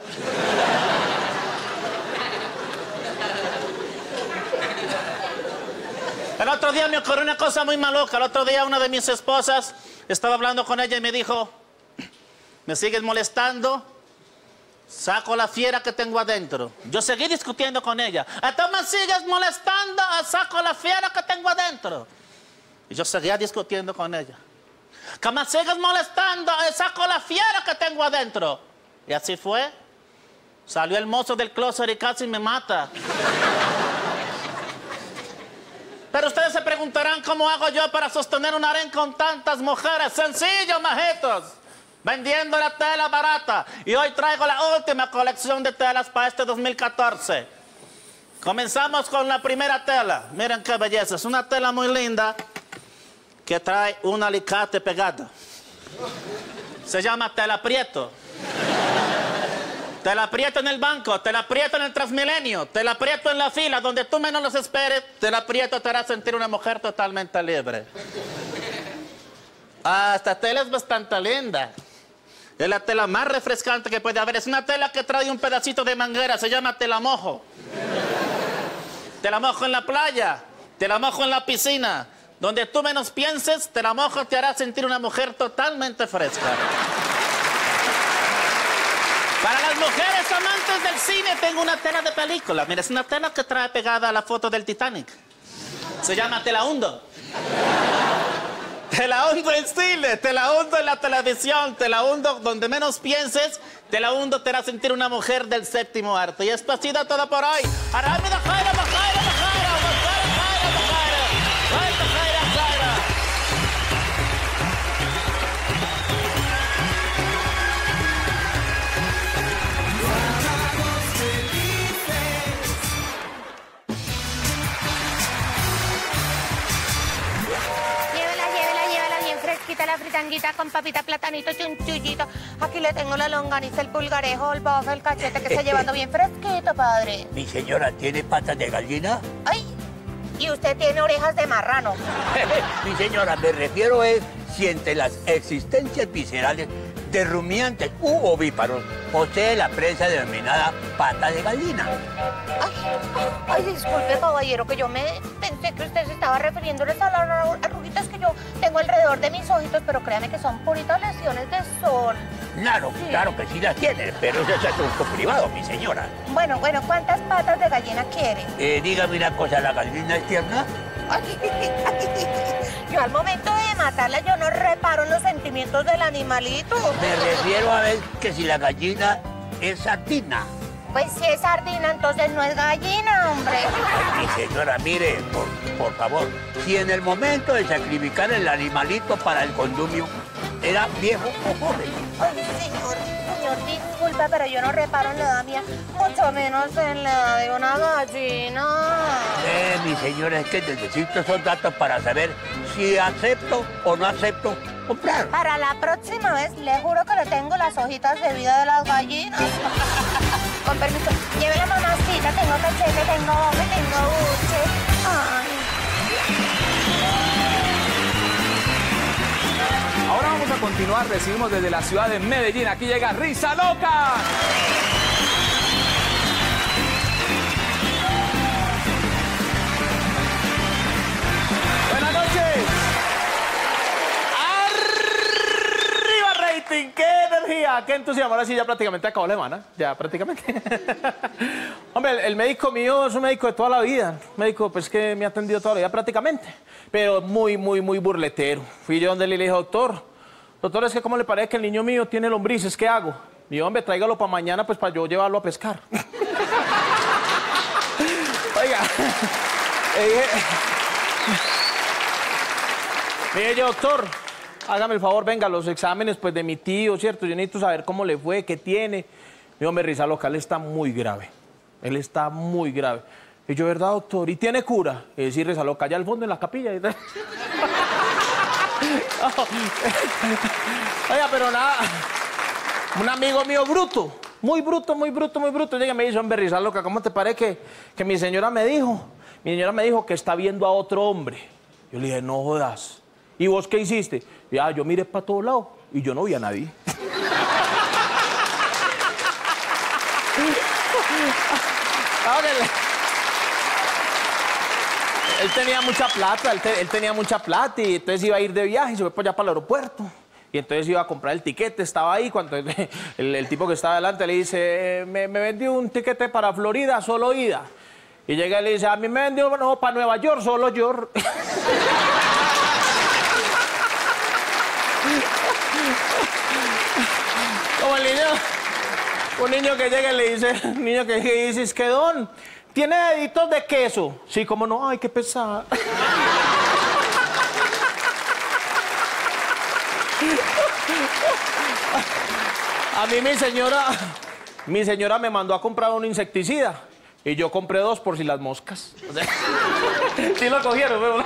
El otro día me ocurrió una cosa muy maluca. El otro día una de mis esposas, estaba hablando con ella y me dijo, ¿me sigues molestando? Saco la fiera que tengo adentro. Yo seguí discutiendo con ella. ¿Tú me sigues molestando? Saco la fiera que tengo adentro. Y yo seguía discutiendo con ella. ¿Que me sigues molestando? Saco la fiera que tengo adentro. Y así fue. Salió el mozo del closet y casi me mata. Pero ustedes se preguntarán cómo hago yo para sostener un harén con tantas mujeres. Sencillo, majetos. Vendiendo la tela barata. Y hoy traigo la última colección de telas para este dos mil catorce. Comenzamos con la primera tela. Miren qué belleza. Es una tela muy linda que trae un alicate pegado. Se llama tela Prieto. Te la aprieto en el banco, te la aprieto en el Transmilenio, te la aprieto en la fila, donde tú menos los esperes, te la aprieto, te hará sentir una mujer totalmente libre. Ah, esta tela es bastante linda. Es la tela más refrescante que puede haber. Es una tela que trae un pedacito de manguera, se llama tela mojo. Te la mojo en la playa, te la mojo en la piscina. Donde tú menos pienses, te la mojo, te hará sentir una mujer totalmente fresca. Para las mujeres amantes del cine, tengo una tela de película. Mira, es una tela que trae pegada la foto del Titanic. Se llama Te la hundo. Te la hundo en cine, te la hundo en la televisión, te la hundo donde menos pienses, te la hundo, te hará sentir una mujer del séptimo arte. Y esto ha sido todo por hoy. Arámida, Jaira, Jaira, Jaira, Jaira, Jaira, Jaira, Jaira, Jaira. Quita la fritanguita con papita, platanito, chunchullito. Aquí le tengo la longaniza, el pulgarejo, el bofe, el cachete que está llevando bien fresquito, padre. Mi señora, ¿tiene patas de gallina? Ay, y usted tiene orejas de marrano. Mi señora, me refiero es si entre las existencias viscerales de rumiantes u ovíparos posee la presa denominada pata de gallina. Ay, ay, disculpe, caballero, que yo me pensé que usted se estaba refiriendo a las arruguitas que yo tengo alrededor de mis ojitos, pero créame que son puritas lesiones de sol. Claro, sí. Claro que sí las tiene, pero eso es asunto privado, mi señora. Bueno, bueno, ¿cuántas patas de gallina quiere? Eh, dígame una cosa, ¿la gallina es tierna? Yo al momento de matarla, yo no reparo en los sentimientos del animalito. Me refiero a ver que si la gallina es sardina. Pues si es sardina, entonces no es gallina, hombre. Mi señora, mire, por, por favor, si en el momento de sacrificar el animalito para el condumio era viejo o joven. Ay, señor, señor, disculpa, pero yo no reparo en la edad mía, mucho menos en la edad de una gallina. Eh, mi señora, es que necesito esos datos para saber si acepto o no acepto comprar. Para la próxima vez, le juro que le tengo las hojitas de vida de las gallinas. Con permiso, lleve la mamacita, tengo cachete, tengo bofe, tengo buche. Ay. Ahora vamos a continuar, recibimos desde la ciudad de Medellín. Aquí llega Risa Loca. Buenas noches. ¡Arriba rating! ¡Qué energía! ¡Qué entusiasmo! Ahora sí, ya prácticamente acabó la semana. Ya prácticamente. Hombre, el, el médico mío es un médico de toda la vida. Un médico pues que me ha atendido toda la vida prácticamente. Pero muy, muy, muy burletero. Fui yo donde le dije, doctor, doctor, es que ¿cómo le parece que el niño mío tiene lombrices? ¿Qué hago? Y yo, hombre, tráigalo para mañana pues para yo llevarlo a pescar. Oiga, le dije, le dije yo, doctor, hágame el favor, venga, los exámenes pues de mi tío, ¿cierto? Yo necesito saber cómo le fue, qué tiene. Mi hombre, Risa Loca, él está muy grave. Él está muy grave. Y yo, ¿verdad, doctor? ¿Y tiene cura? Y decir, Risa Loca, allá al fondo en la capilla. Oiga, pero nada. Un amigo mío bruto, muy bruto, muy bruto, muy bruto. Llega y me dice, hombre, Risa Loca, ¿cómo te parece que, que mi señora me dijo? Mi señora me dijo que está viendo a otro hombre. Yo le dije, no jodas. ¿Y vos qué hiciste? Ya, yo miré para todos lados y yo no vi a nadie. Él tenía mucha plata, él, te, él tenía mucha plata y entonces iba a ir de viaje y se fue por allá para el aeropuerto. Y entonces iba a comprar el tiquete, estaba ahí, cuando el, el, el tipo que estaba delante le dice, me, me vendió un tiquete para Florida, solo ida. Y llega y le dice, a mí me vendió no, para Nueva York, solo York. Como el niño, un niño que llega y le dice, un niño que llega y dice, es que don, ¿tiene deditos de queso? Sí, como no, ay, qué pesada. A mí mi señora, mi señora me mandó a comprar un insecticida y yo compré dos por si las moscas. O sea, sí lo cogieron, ¿no?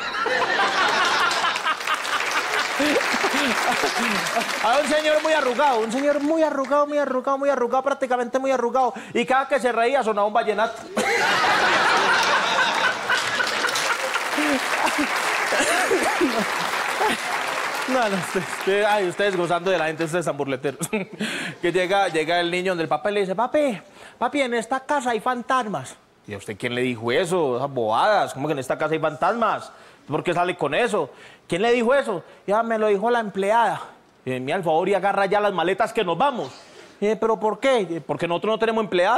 Hay un señor muy arrugado, un señor muy arrugado, muy arrugado, muy arrugado, prácticamente muy arrugado. Y cada que se reía sonaba un vallenato. No, no, ustedes, ay, ustedes gozando de la gente, ustedes están burleteros. Que llega, llega el niño donde el papá y le dice, papi, papi, en esta casa hay fantasmas. ¿Y a usted quién le dijo eso? Esas bobadas, ¿cómo que en esta casa hay fantasmas? ¿Por qué sale con eso? ¿Quién le dijo eso? Ya me lo dijo la empleada. Y me al favor y agarra ya las maletas que nos vamos. Y dice, ¿pero por qué? Porque nosotros no tenemos empleada.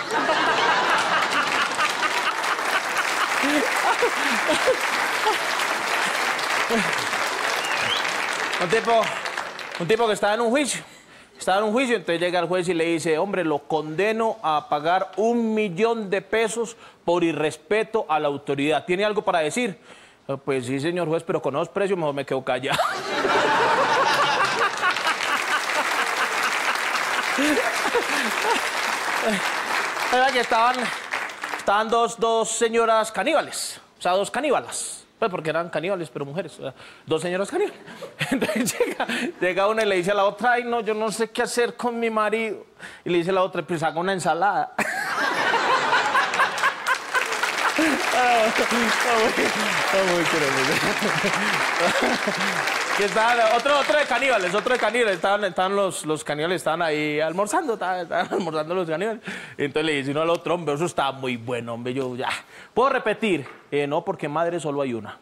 Un tipo, un tipo que estaba en un juicio, estaba en un juicio, entonces llega el juez y le dice, hombre, lo condeno a pagar un millón de pesos por irrespeto a la autoridad. ¿Tiene algo para decir? Pues sí, señor juez, pero con esos precios mejor me quedo callado. Era que estaban, estaban dos, dos señoras caníbales, o sea, dos caníbalas. Pues porque eran caníbales, pero mujeres. O sea, dos señoras caníbales. Entonces llega, llega una y le dice a la otra, ay, no, yo no sé qué hacer con mi marido. Y le dice a la otra, pues haga una ensalada. Que estaban, otro, otro de caníbales, otro de caníbales. Estaban, estaban los, los caníbales, estaban ahí almorzando, estaban, estaban almorzando los caníbales. Entonces le dice uno al otro, hombre, eso está muy bueno, hombre. Yo ya, ¿puedo repetir? Eh, no, porque madre solo hay una.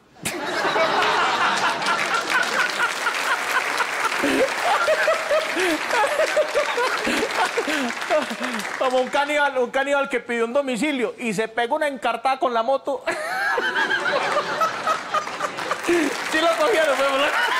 Como un caníbal, un caníbal que pidió un domicilio y se pegó una encartada con la moto. Sí lo cogieron, pero...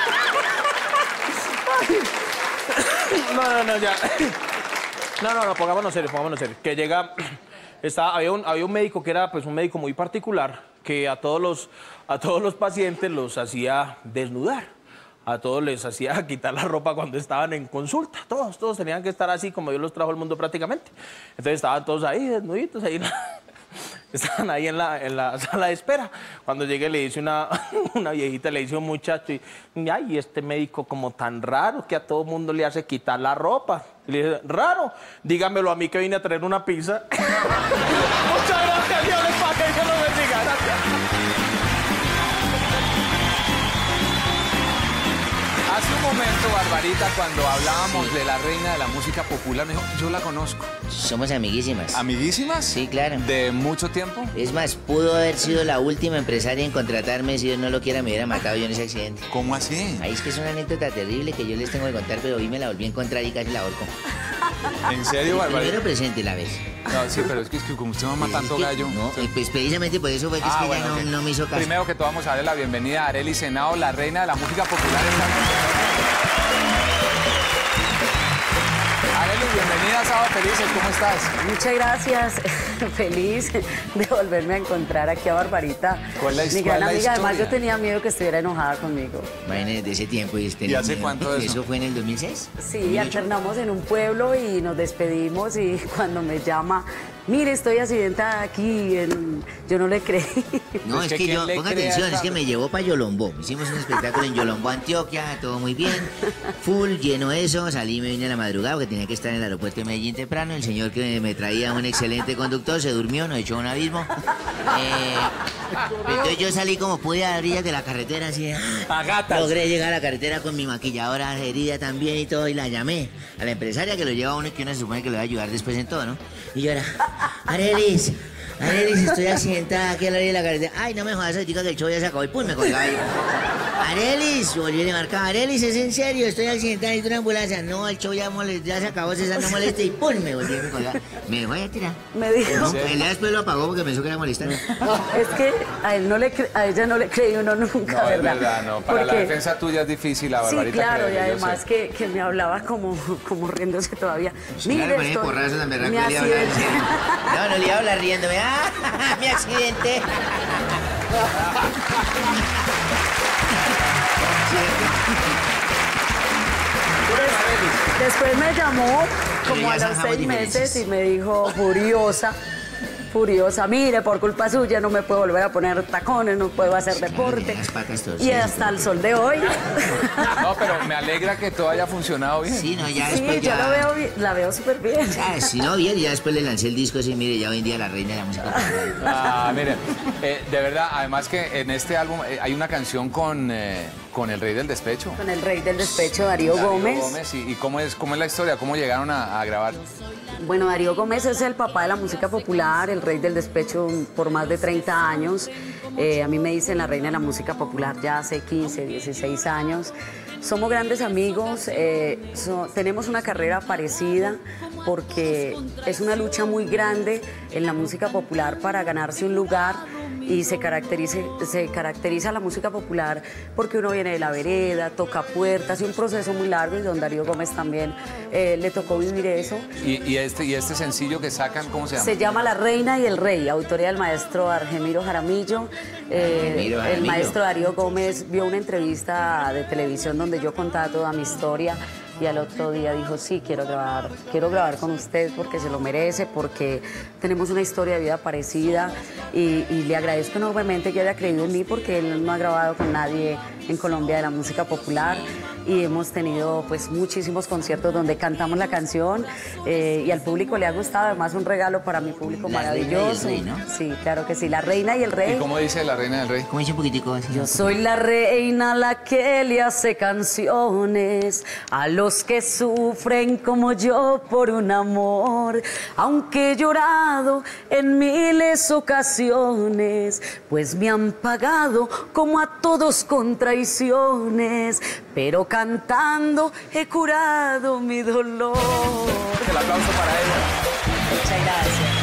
No, no, no, ya. No, no, no, pongámonos serios, pongámonos serios. Que llega... Estaba, había, un, había un médico que era pues, un médico muy particular que a todos, los, a todos los pacientes los hacía desnudar. A todos les hacía quitar la ropa cuando estaban en consulta. Todos, todos tenían que estar así como Dios los trajo al mundo prácticamente. Entonces estaban todos ahí, desnuditos, ahí. Estaban ahí en la, en la sala de espera. Cuando llegué le dice una, una viejita, le dice un muchacho, y, ay, este médico como tan raro que a todo mundo le hace quitar la ropa. Y le dice, raro, dígamelo a mí que vine a traer una pizza. Muchas gracias, Dios les pague y Dios los bendiga. Gracias. Hace un momento, Barbarita, cuando hablábamos sí. de la reina de la música popular, me dijo, yo la conozco. Somos amiguísimas. ¿Amiguísimas? Sí, claro. ¿De mucho tiempo? Es más, pudo haber sido la última empresaria en contratarme si Dios no lo quiera, me hubiera matado yo en ese accidente. ¿Cómo así? Ahí es que es una anécdota terrible que yo les tengo que contar, pero hoy me la volví a encontrar y casi la ahorco. ¿En serio, Barbarita? Primero presente la vez. No, sí, pero es que, es que como usted va matando es que, gallo... No, sí. pues precisamente por eso fue que, ah, es que bueno, ella no, okay. no me hizo caso. Primero que todo vamos a darle la bienvenida a Arely Senao, la reina de la música popular esta noche. Arely, bienvenida a Sábado Felices, ¿cómo estás? Muchas gracias, feliz de volverme a encontrar aquí a Barbarita. ¿Cuál es la, mi gran la amiga, historia? además yo tenía miedo que estuviera enojada conmigo. Imagínate, de ese tiempo. Y, ¿Y hace cuánto eso? ¿Eso fue en el dos mil seis? Sí, alternamos en un pueblo y nos despedimos y cuando me llama, mire, estoy accidentada aquí, en... yo no le creí. No, es, es que, que yo, ponga atención, es que me llevó para Yolombó. Hicimos un espectáculo en Yolombó, Antioquia, todo muy bien, full, lleno eso, salí, me vine a la madrugada porque tenía que estar en el aeropuerto de Medellín temprano. El señor que me traía un excelente conductor se durmió, nos echó a un abismo. Eh, entonces yo salí como pude a las orillas de la carretera, así, a gatas. Logré llegar a la carretera con mi maquilladora herida también y todo, y la llamé a la empresaria que lo lleva a uno y que uno se supone que le va a ayudar después en todo, ¿no? Y yo era, Arelis, Arelis, estoy accidentada aquí a la orilla de la carretera. Ay, no me jodas, ahorita que el show ya se acabó y pum, me colgaba yo. Arelis, volví a le marcar, Arelis, es en serio, estoy accidentada, necesito una ambulancia. No, el show ya, mole, ya se acabó, César, no moleste, y pum, me volví a me colgar. Me dejó a tirar. Me dijo. No, él después lo apagó porque pensó que era molestar. Es que a él no le cre... a ella no le creí uno nunca, no, ¿verdad? Es verdad, no. Para porque... la defensa tuya es difícil, la Barbarita. Sí, claro, creerle, y además que, que me hablaba como, como riéndose todavía. Mire, claro, estoy... porrazo, la verdad, mi que le iba a hablar en accidente. serio. No, no le iba a hablar riéndome. ¡Ah, mi accidente! Después me llamó como a los seis meses y me dijo, furiosa, furiosa, mire, por culpa suya no me puedo volver a poner tacones, no puedo hacer deporte. Y hasta el sol de hoy. No, pero me alegra que todo haya funcionado bien. Sí, no, ya Sí, después yo ya... lo veo bien, la veo súper bien. Ah, sí, no, bien, y ya después le lancé el disco así, mire, ya hoy en día la reina de la música. Ah, mire, eh, de verdad, además que en este álbum eh, hay una canción con, eh, con el Rey del Despecho. Con el Rey del Despecho, Darío, Darío Gómez. Gómez y, y cómo es, cómo es la historia, cómo llegaron a, a grabar. Bueno, Darío Gómez es el papá de la música popular, el Rey del Despecho por más de treinta años. Eh, a mí me dicen la reina de la música popular ya hace quince, dieciséis años. Somos grandes amigos, eh, so, tenemos una carrera parecida porque es una lucha muy grande en la música popular para ganarse un lugar y se, caracterice, se caracteriza la música popular porque uno viene de la vereda, toca puertas, es un proceso muy largo y don Darío Gómez también eh, le tocó vivir eso. Y, y, este, y este sencillo que sacan, ¿cómo se llama? Se llama La Reina y el Rey, autoría del maestro Argemiro Jaramillo. Eh, Argemiro Jaramillo. El maestro Darío Gómez vio una entrevista de televisión donde yo contaba toda mi historia y al otro día dijo, sí, quiero grabar, quiero grabar con usted porque se lo merece, porque tenemos una historia de vida parecida y, y le agradezco enormemente que haya creído en mí porque él no ha grabado con nadie en Colombia de la música popular y hemos tenido pues muchísimos conciertos donde cantamos la canción eh, y al público le ha gustado, además un regalo para mi público La maravilloso. Reina y el Rey, ¿no? Sí, claro que sí, La Reina y el Rey. ¿Y cómo dice La Reina del Rey? ¿Cómo dice un poquitico así? Yo soy la reina la que le hace canciones a los que sufren como yo por un amor, aunque he llorado en miles ocasiones, pues me han pagado como a todos con traiciones, pero cantando he curado mi dolor. El aplauso para ella. Muchas gracias.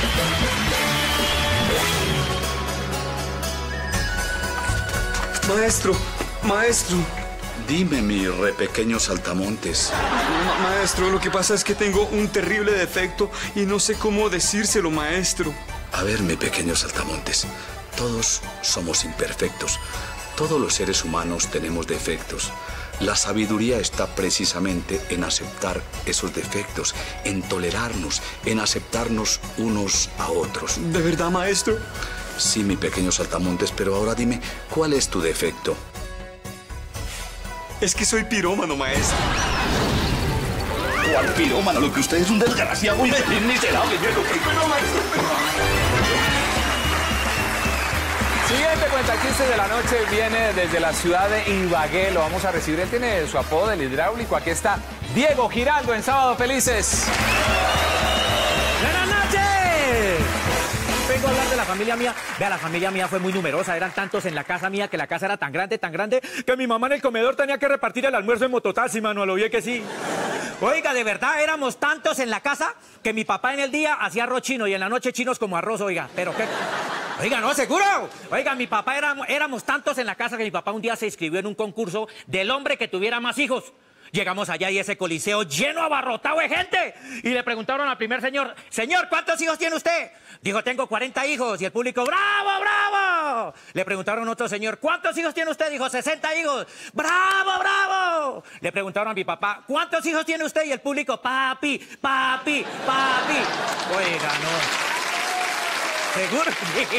Maestro, maestro. Dime, mi re pequeño saltamontes. Ma- maestro, lo que pasa es que tengo un terrible defecto y no sé cómo decírselo, maestro. A ver, mi pequeño saltamontes. Todos somos imperfectos. Todos los seres humanos tenemos defectos. La sabiduría está precisamente en aceptar esos defectos, en tolerarnos, en aceptarnos unos a otros. ¿De verdad, maestro? Sí, mi pequeño saltamontes, pero ahora dime, ¿cuál es tu defecto? Es que soy pirómano, maestro. ¿Cuál pirómano? Lo que usted es un desgraciado y miserable. Pero, maestro, Siguiente cuentachistes de la noche viene desde la ciudad de Ibagué. Lo vamos a recibir. Él tiene su apodo del hidráulico. Aquí está Diego Giraldo en Sábado Felices. ¡Buenas noches! Vengo a hablar de la familia mía. Vea, la familia mía fue muy numerosa. Eran tantos en la casa mía que la casa era tan grande, tan grande, que mi mamá en el comedor tenía que repartir el almuerzo en mototaxi, mano. Lo vi que sí. Oiga, de verdad, éramos tantos en la casa que mi papá en el día hacía arroz chino y en la noche chinos como arroz, oiga. Pero qué... Oiga, no, seguro. Oiga, mi papá éramos, éramos tantos en la casa que mi papá un día se inscribió en un concurso del hombre que tuviera más hijos. Llegamos allá y ese coliseo lleno, abarrotado de gente. Y le preguntaron al primer señor, señor, ¿cuántos hijos tiene usted? Dijo, tengo cuarenta hijos. Y el público, ¡bravo, bravo! ¡Bravo! Le preguntaron a otro señor, ¿cuántos hijos tiene usted? Dijo, sesenta hijos. ¡Bravo, bravo! Le preguntaron a mi papá, ¿cuántos hijos tiene usted? Y el público, papi, papi, papi. Oiga, no. ¿Seguro?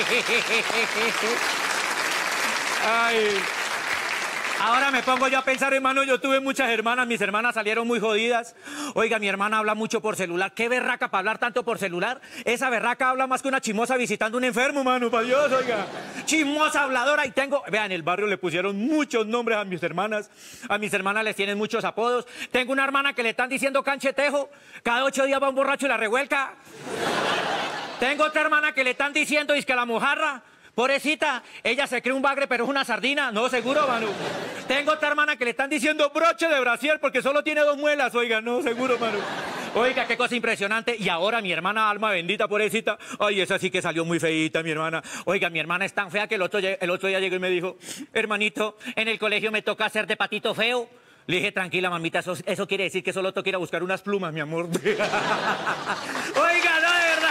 Ay... Ahora me pongo yo a pensar, hermano, yo tuve muchas hermanas, mis hermanas salieron muy jodidas. Oiga, mi hermana habla mucho por celular. ¿Qué berraca para hablar tanto por celular? Esa berraca habla más que una chimosa visitando un enfermo, mano, para Dios, oiga. Chimosa habladora. Y tengo, vean, en el barrio le pusieron muchos nombres a mis hermanas. A mis hermanas les tienen muchos apodos. Tengo una hermana que le están diciendo canchetejo. Cada ocho días va un borracho y la revuelca. Tengo otra hermana que le están diciendo, es que la mojarra. Pobrecita, ella se cree un bagre, pero es una sardina. No, seguro, Manu. Tengo otra hermana que le están diciendo broche de brasier porque solo tiene dos muelas. Oiga, no, seguro, Manu. Oiga, qué cosa impresionante. Y ahora mi hermana Alma, bendita, pobrecita. Ay, esa sí que salió muy feíta, mi hermana. Oiga, mi hermana es tan fea que el otro, el otro día llegó y me dijo, hermanito, en el colegio me toca hacer de patito feo. Le dije, tranquila, mamita, eso, eso quiere decir que solo toca ir a buscar unas plumas, mi amor. Oiga, no, de verdad.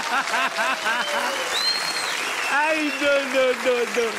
Ay, no, no, no, no.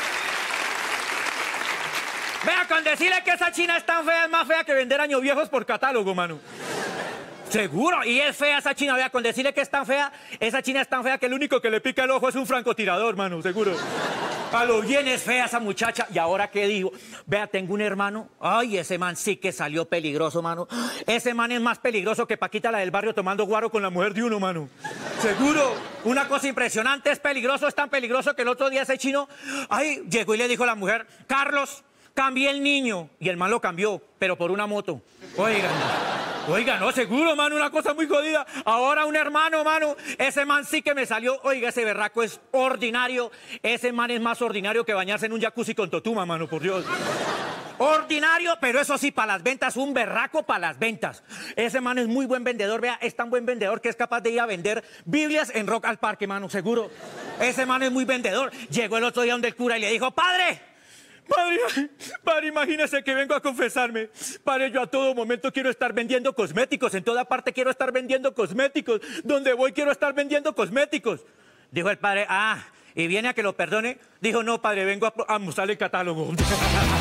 Vea, con decirle que esa china es tan fea, es más fea que vender años viejos por catálogo, mano. Seguro, y es fea esa china, vea, con decirle que es tan fea, esa china es tan fea que el único que le pica el ojo es un francotirador, mano, seguro. A lo bien es fea esa muchacha. ¿Y ahora qué digo? Vea, tengo un hermano. Ay, ese man sí que salió peligroso, mano. Ese man es más peligroso que Paquita, la del barrio, tomando guaro con la mujer de uno, mano. Seguro. Una cosa impresionante, es peligroso, es tan peligroso que el otro día ese chino, ay, llegó y le dijo a la mujer, Carlos, cambié el niño. Y el man lo cambió, pero por una moto. Oigan. Oiga, no, seguro, mano, una cosa muy jodida. Ahora un hermano, mano, ese man sí que me salió. Oiga, ese berraco es ordinario. Ese man es más ordinario que bañarse en un jacuzzi con totuma, mano, por Dios. Ordinario, pero eso sí, para las ventas, un berraco para las ventas. Ese man es muy buen vendedor, vea, es tan buen vendedor que es capaz de ir a vender Biblias en Rock al Parque, mano, seguro. Ese man es muy vendedor. Llegó el otro día donde el cura y le dijo, padre, Padre, padre, imagínese que vengo a confesarme. Padre, yo a todo momento quiero estar vendiendo cosméticos. En toda parte quiero estar vendiendo cosméticos. Donde voy quiero estar vendiendo cosméticos. Dijo el padre, ah, ¿y viene a que lo perdone? Dijo, no, padre, vengo a, a mostrarle el catálogo. ¡Dios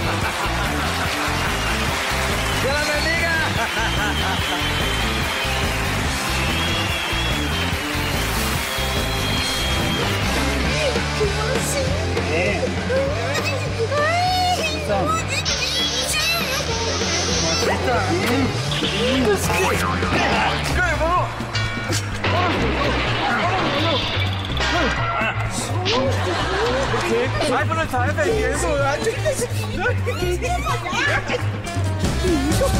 la bendiga! Ay, pero está defendiendo,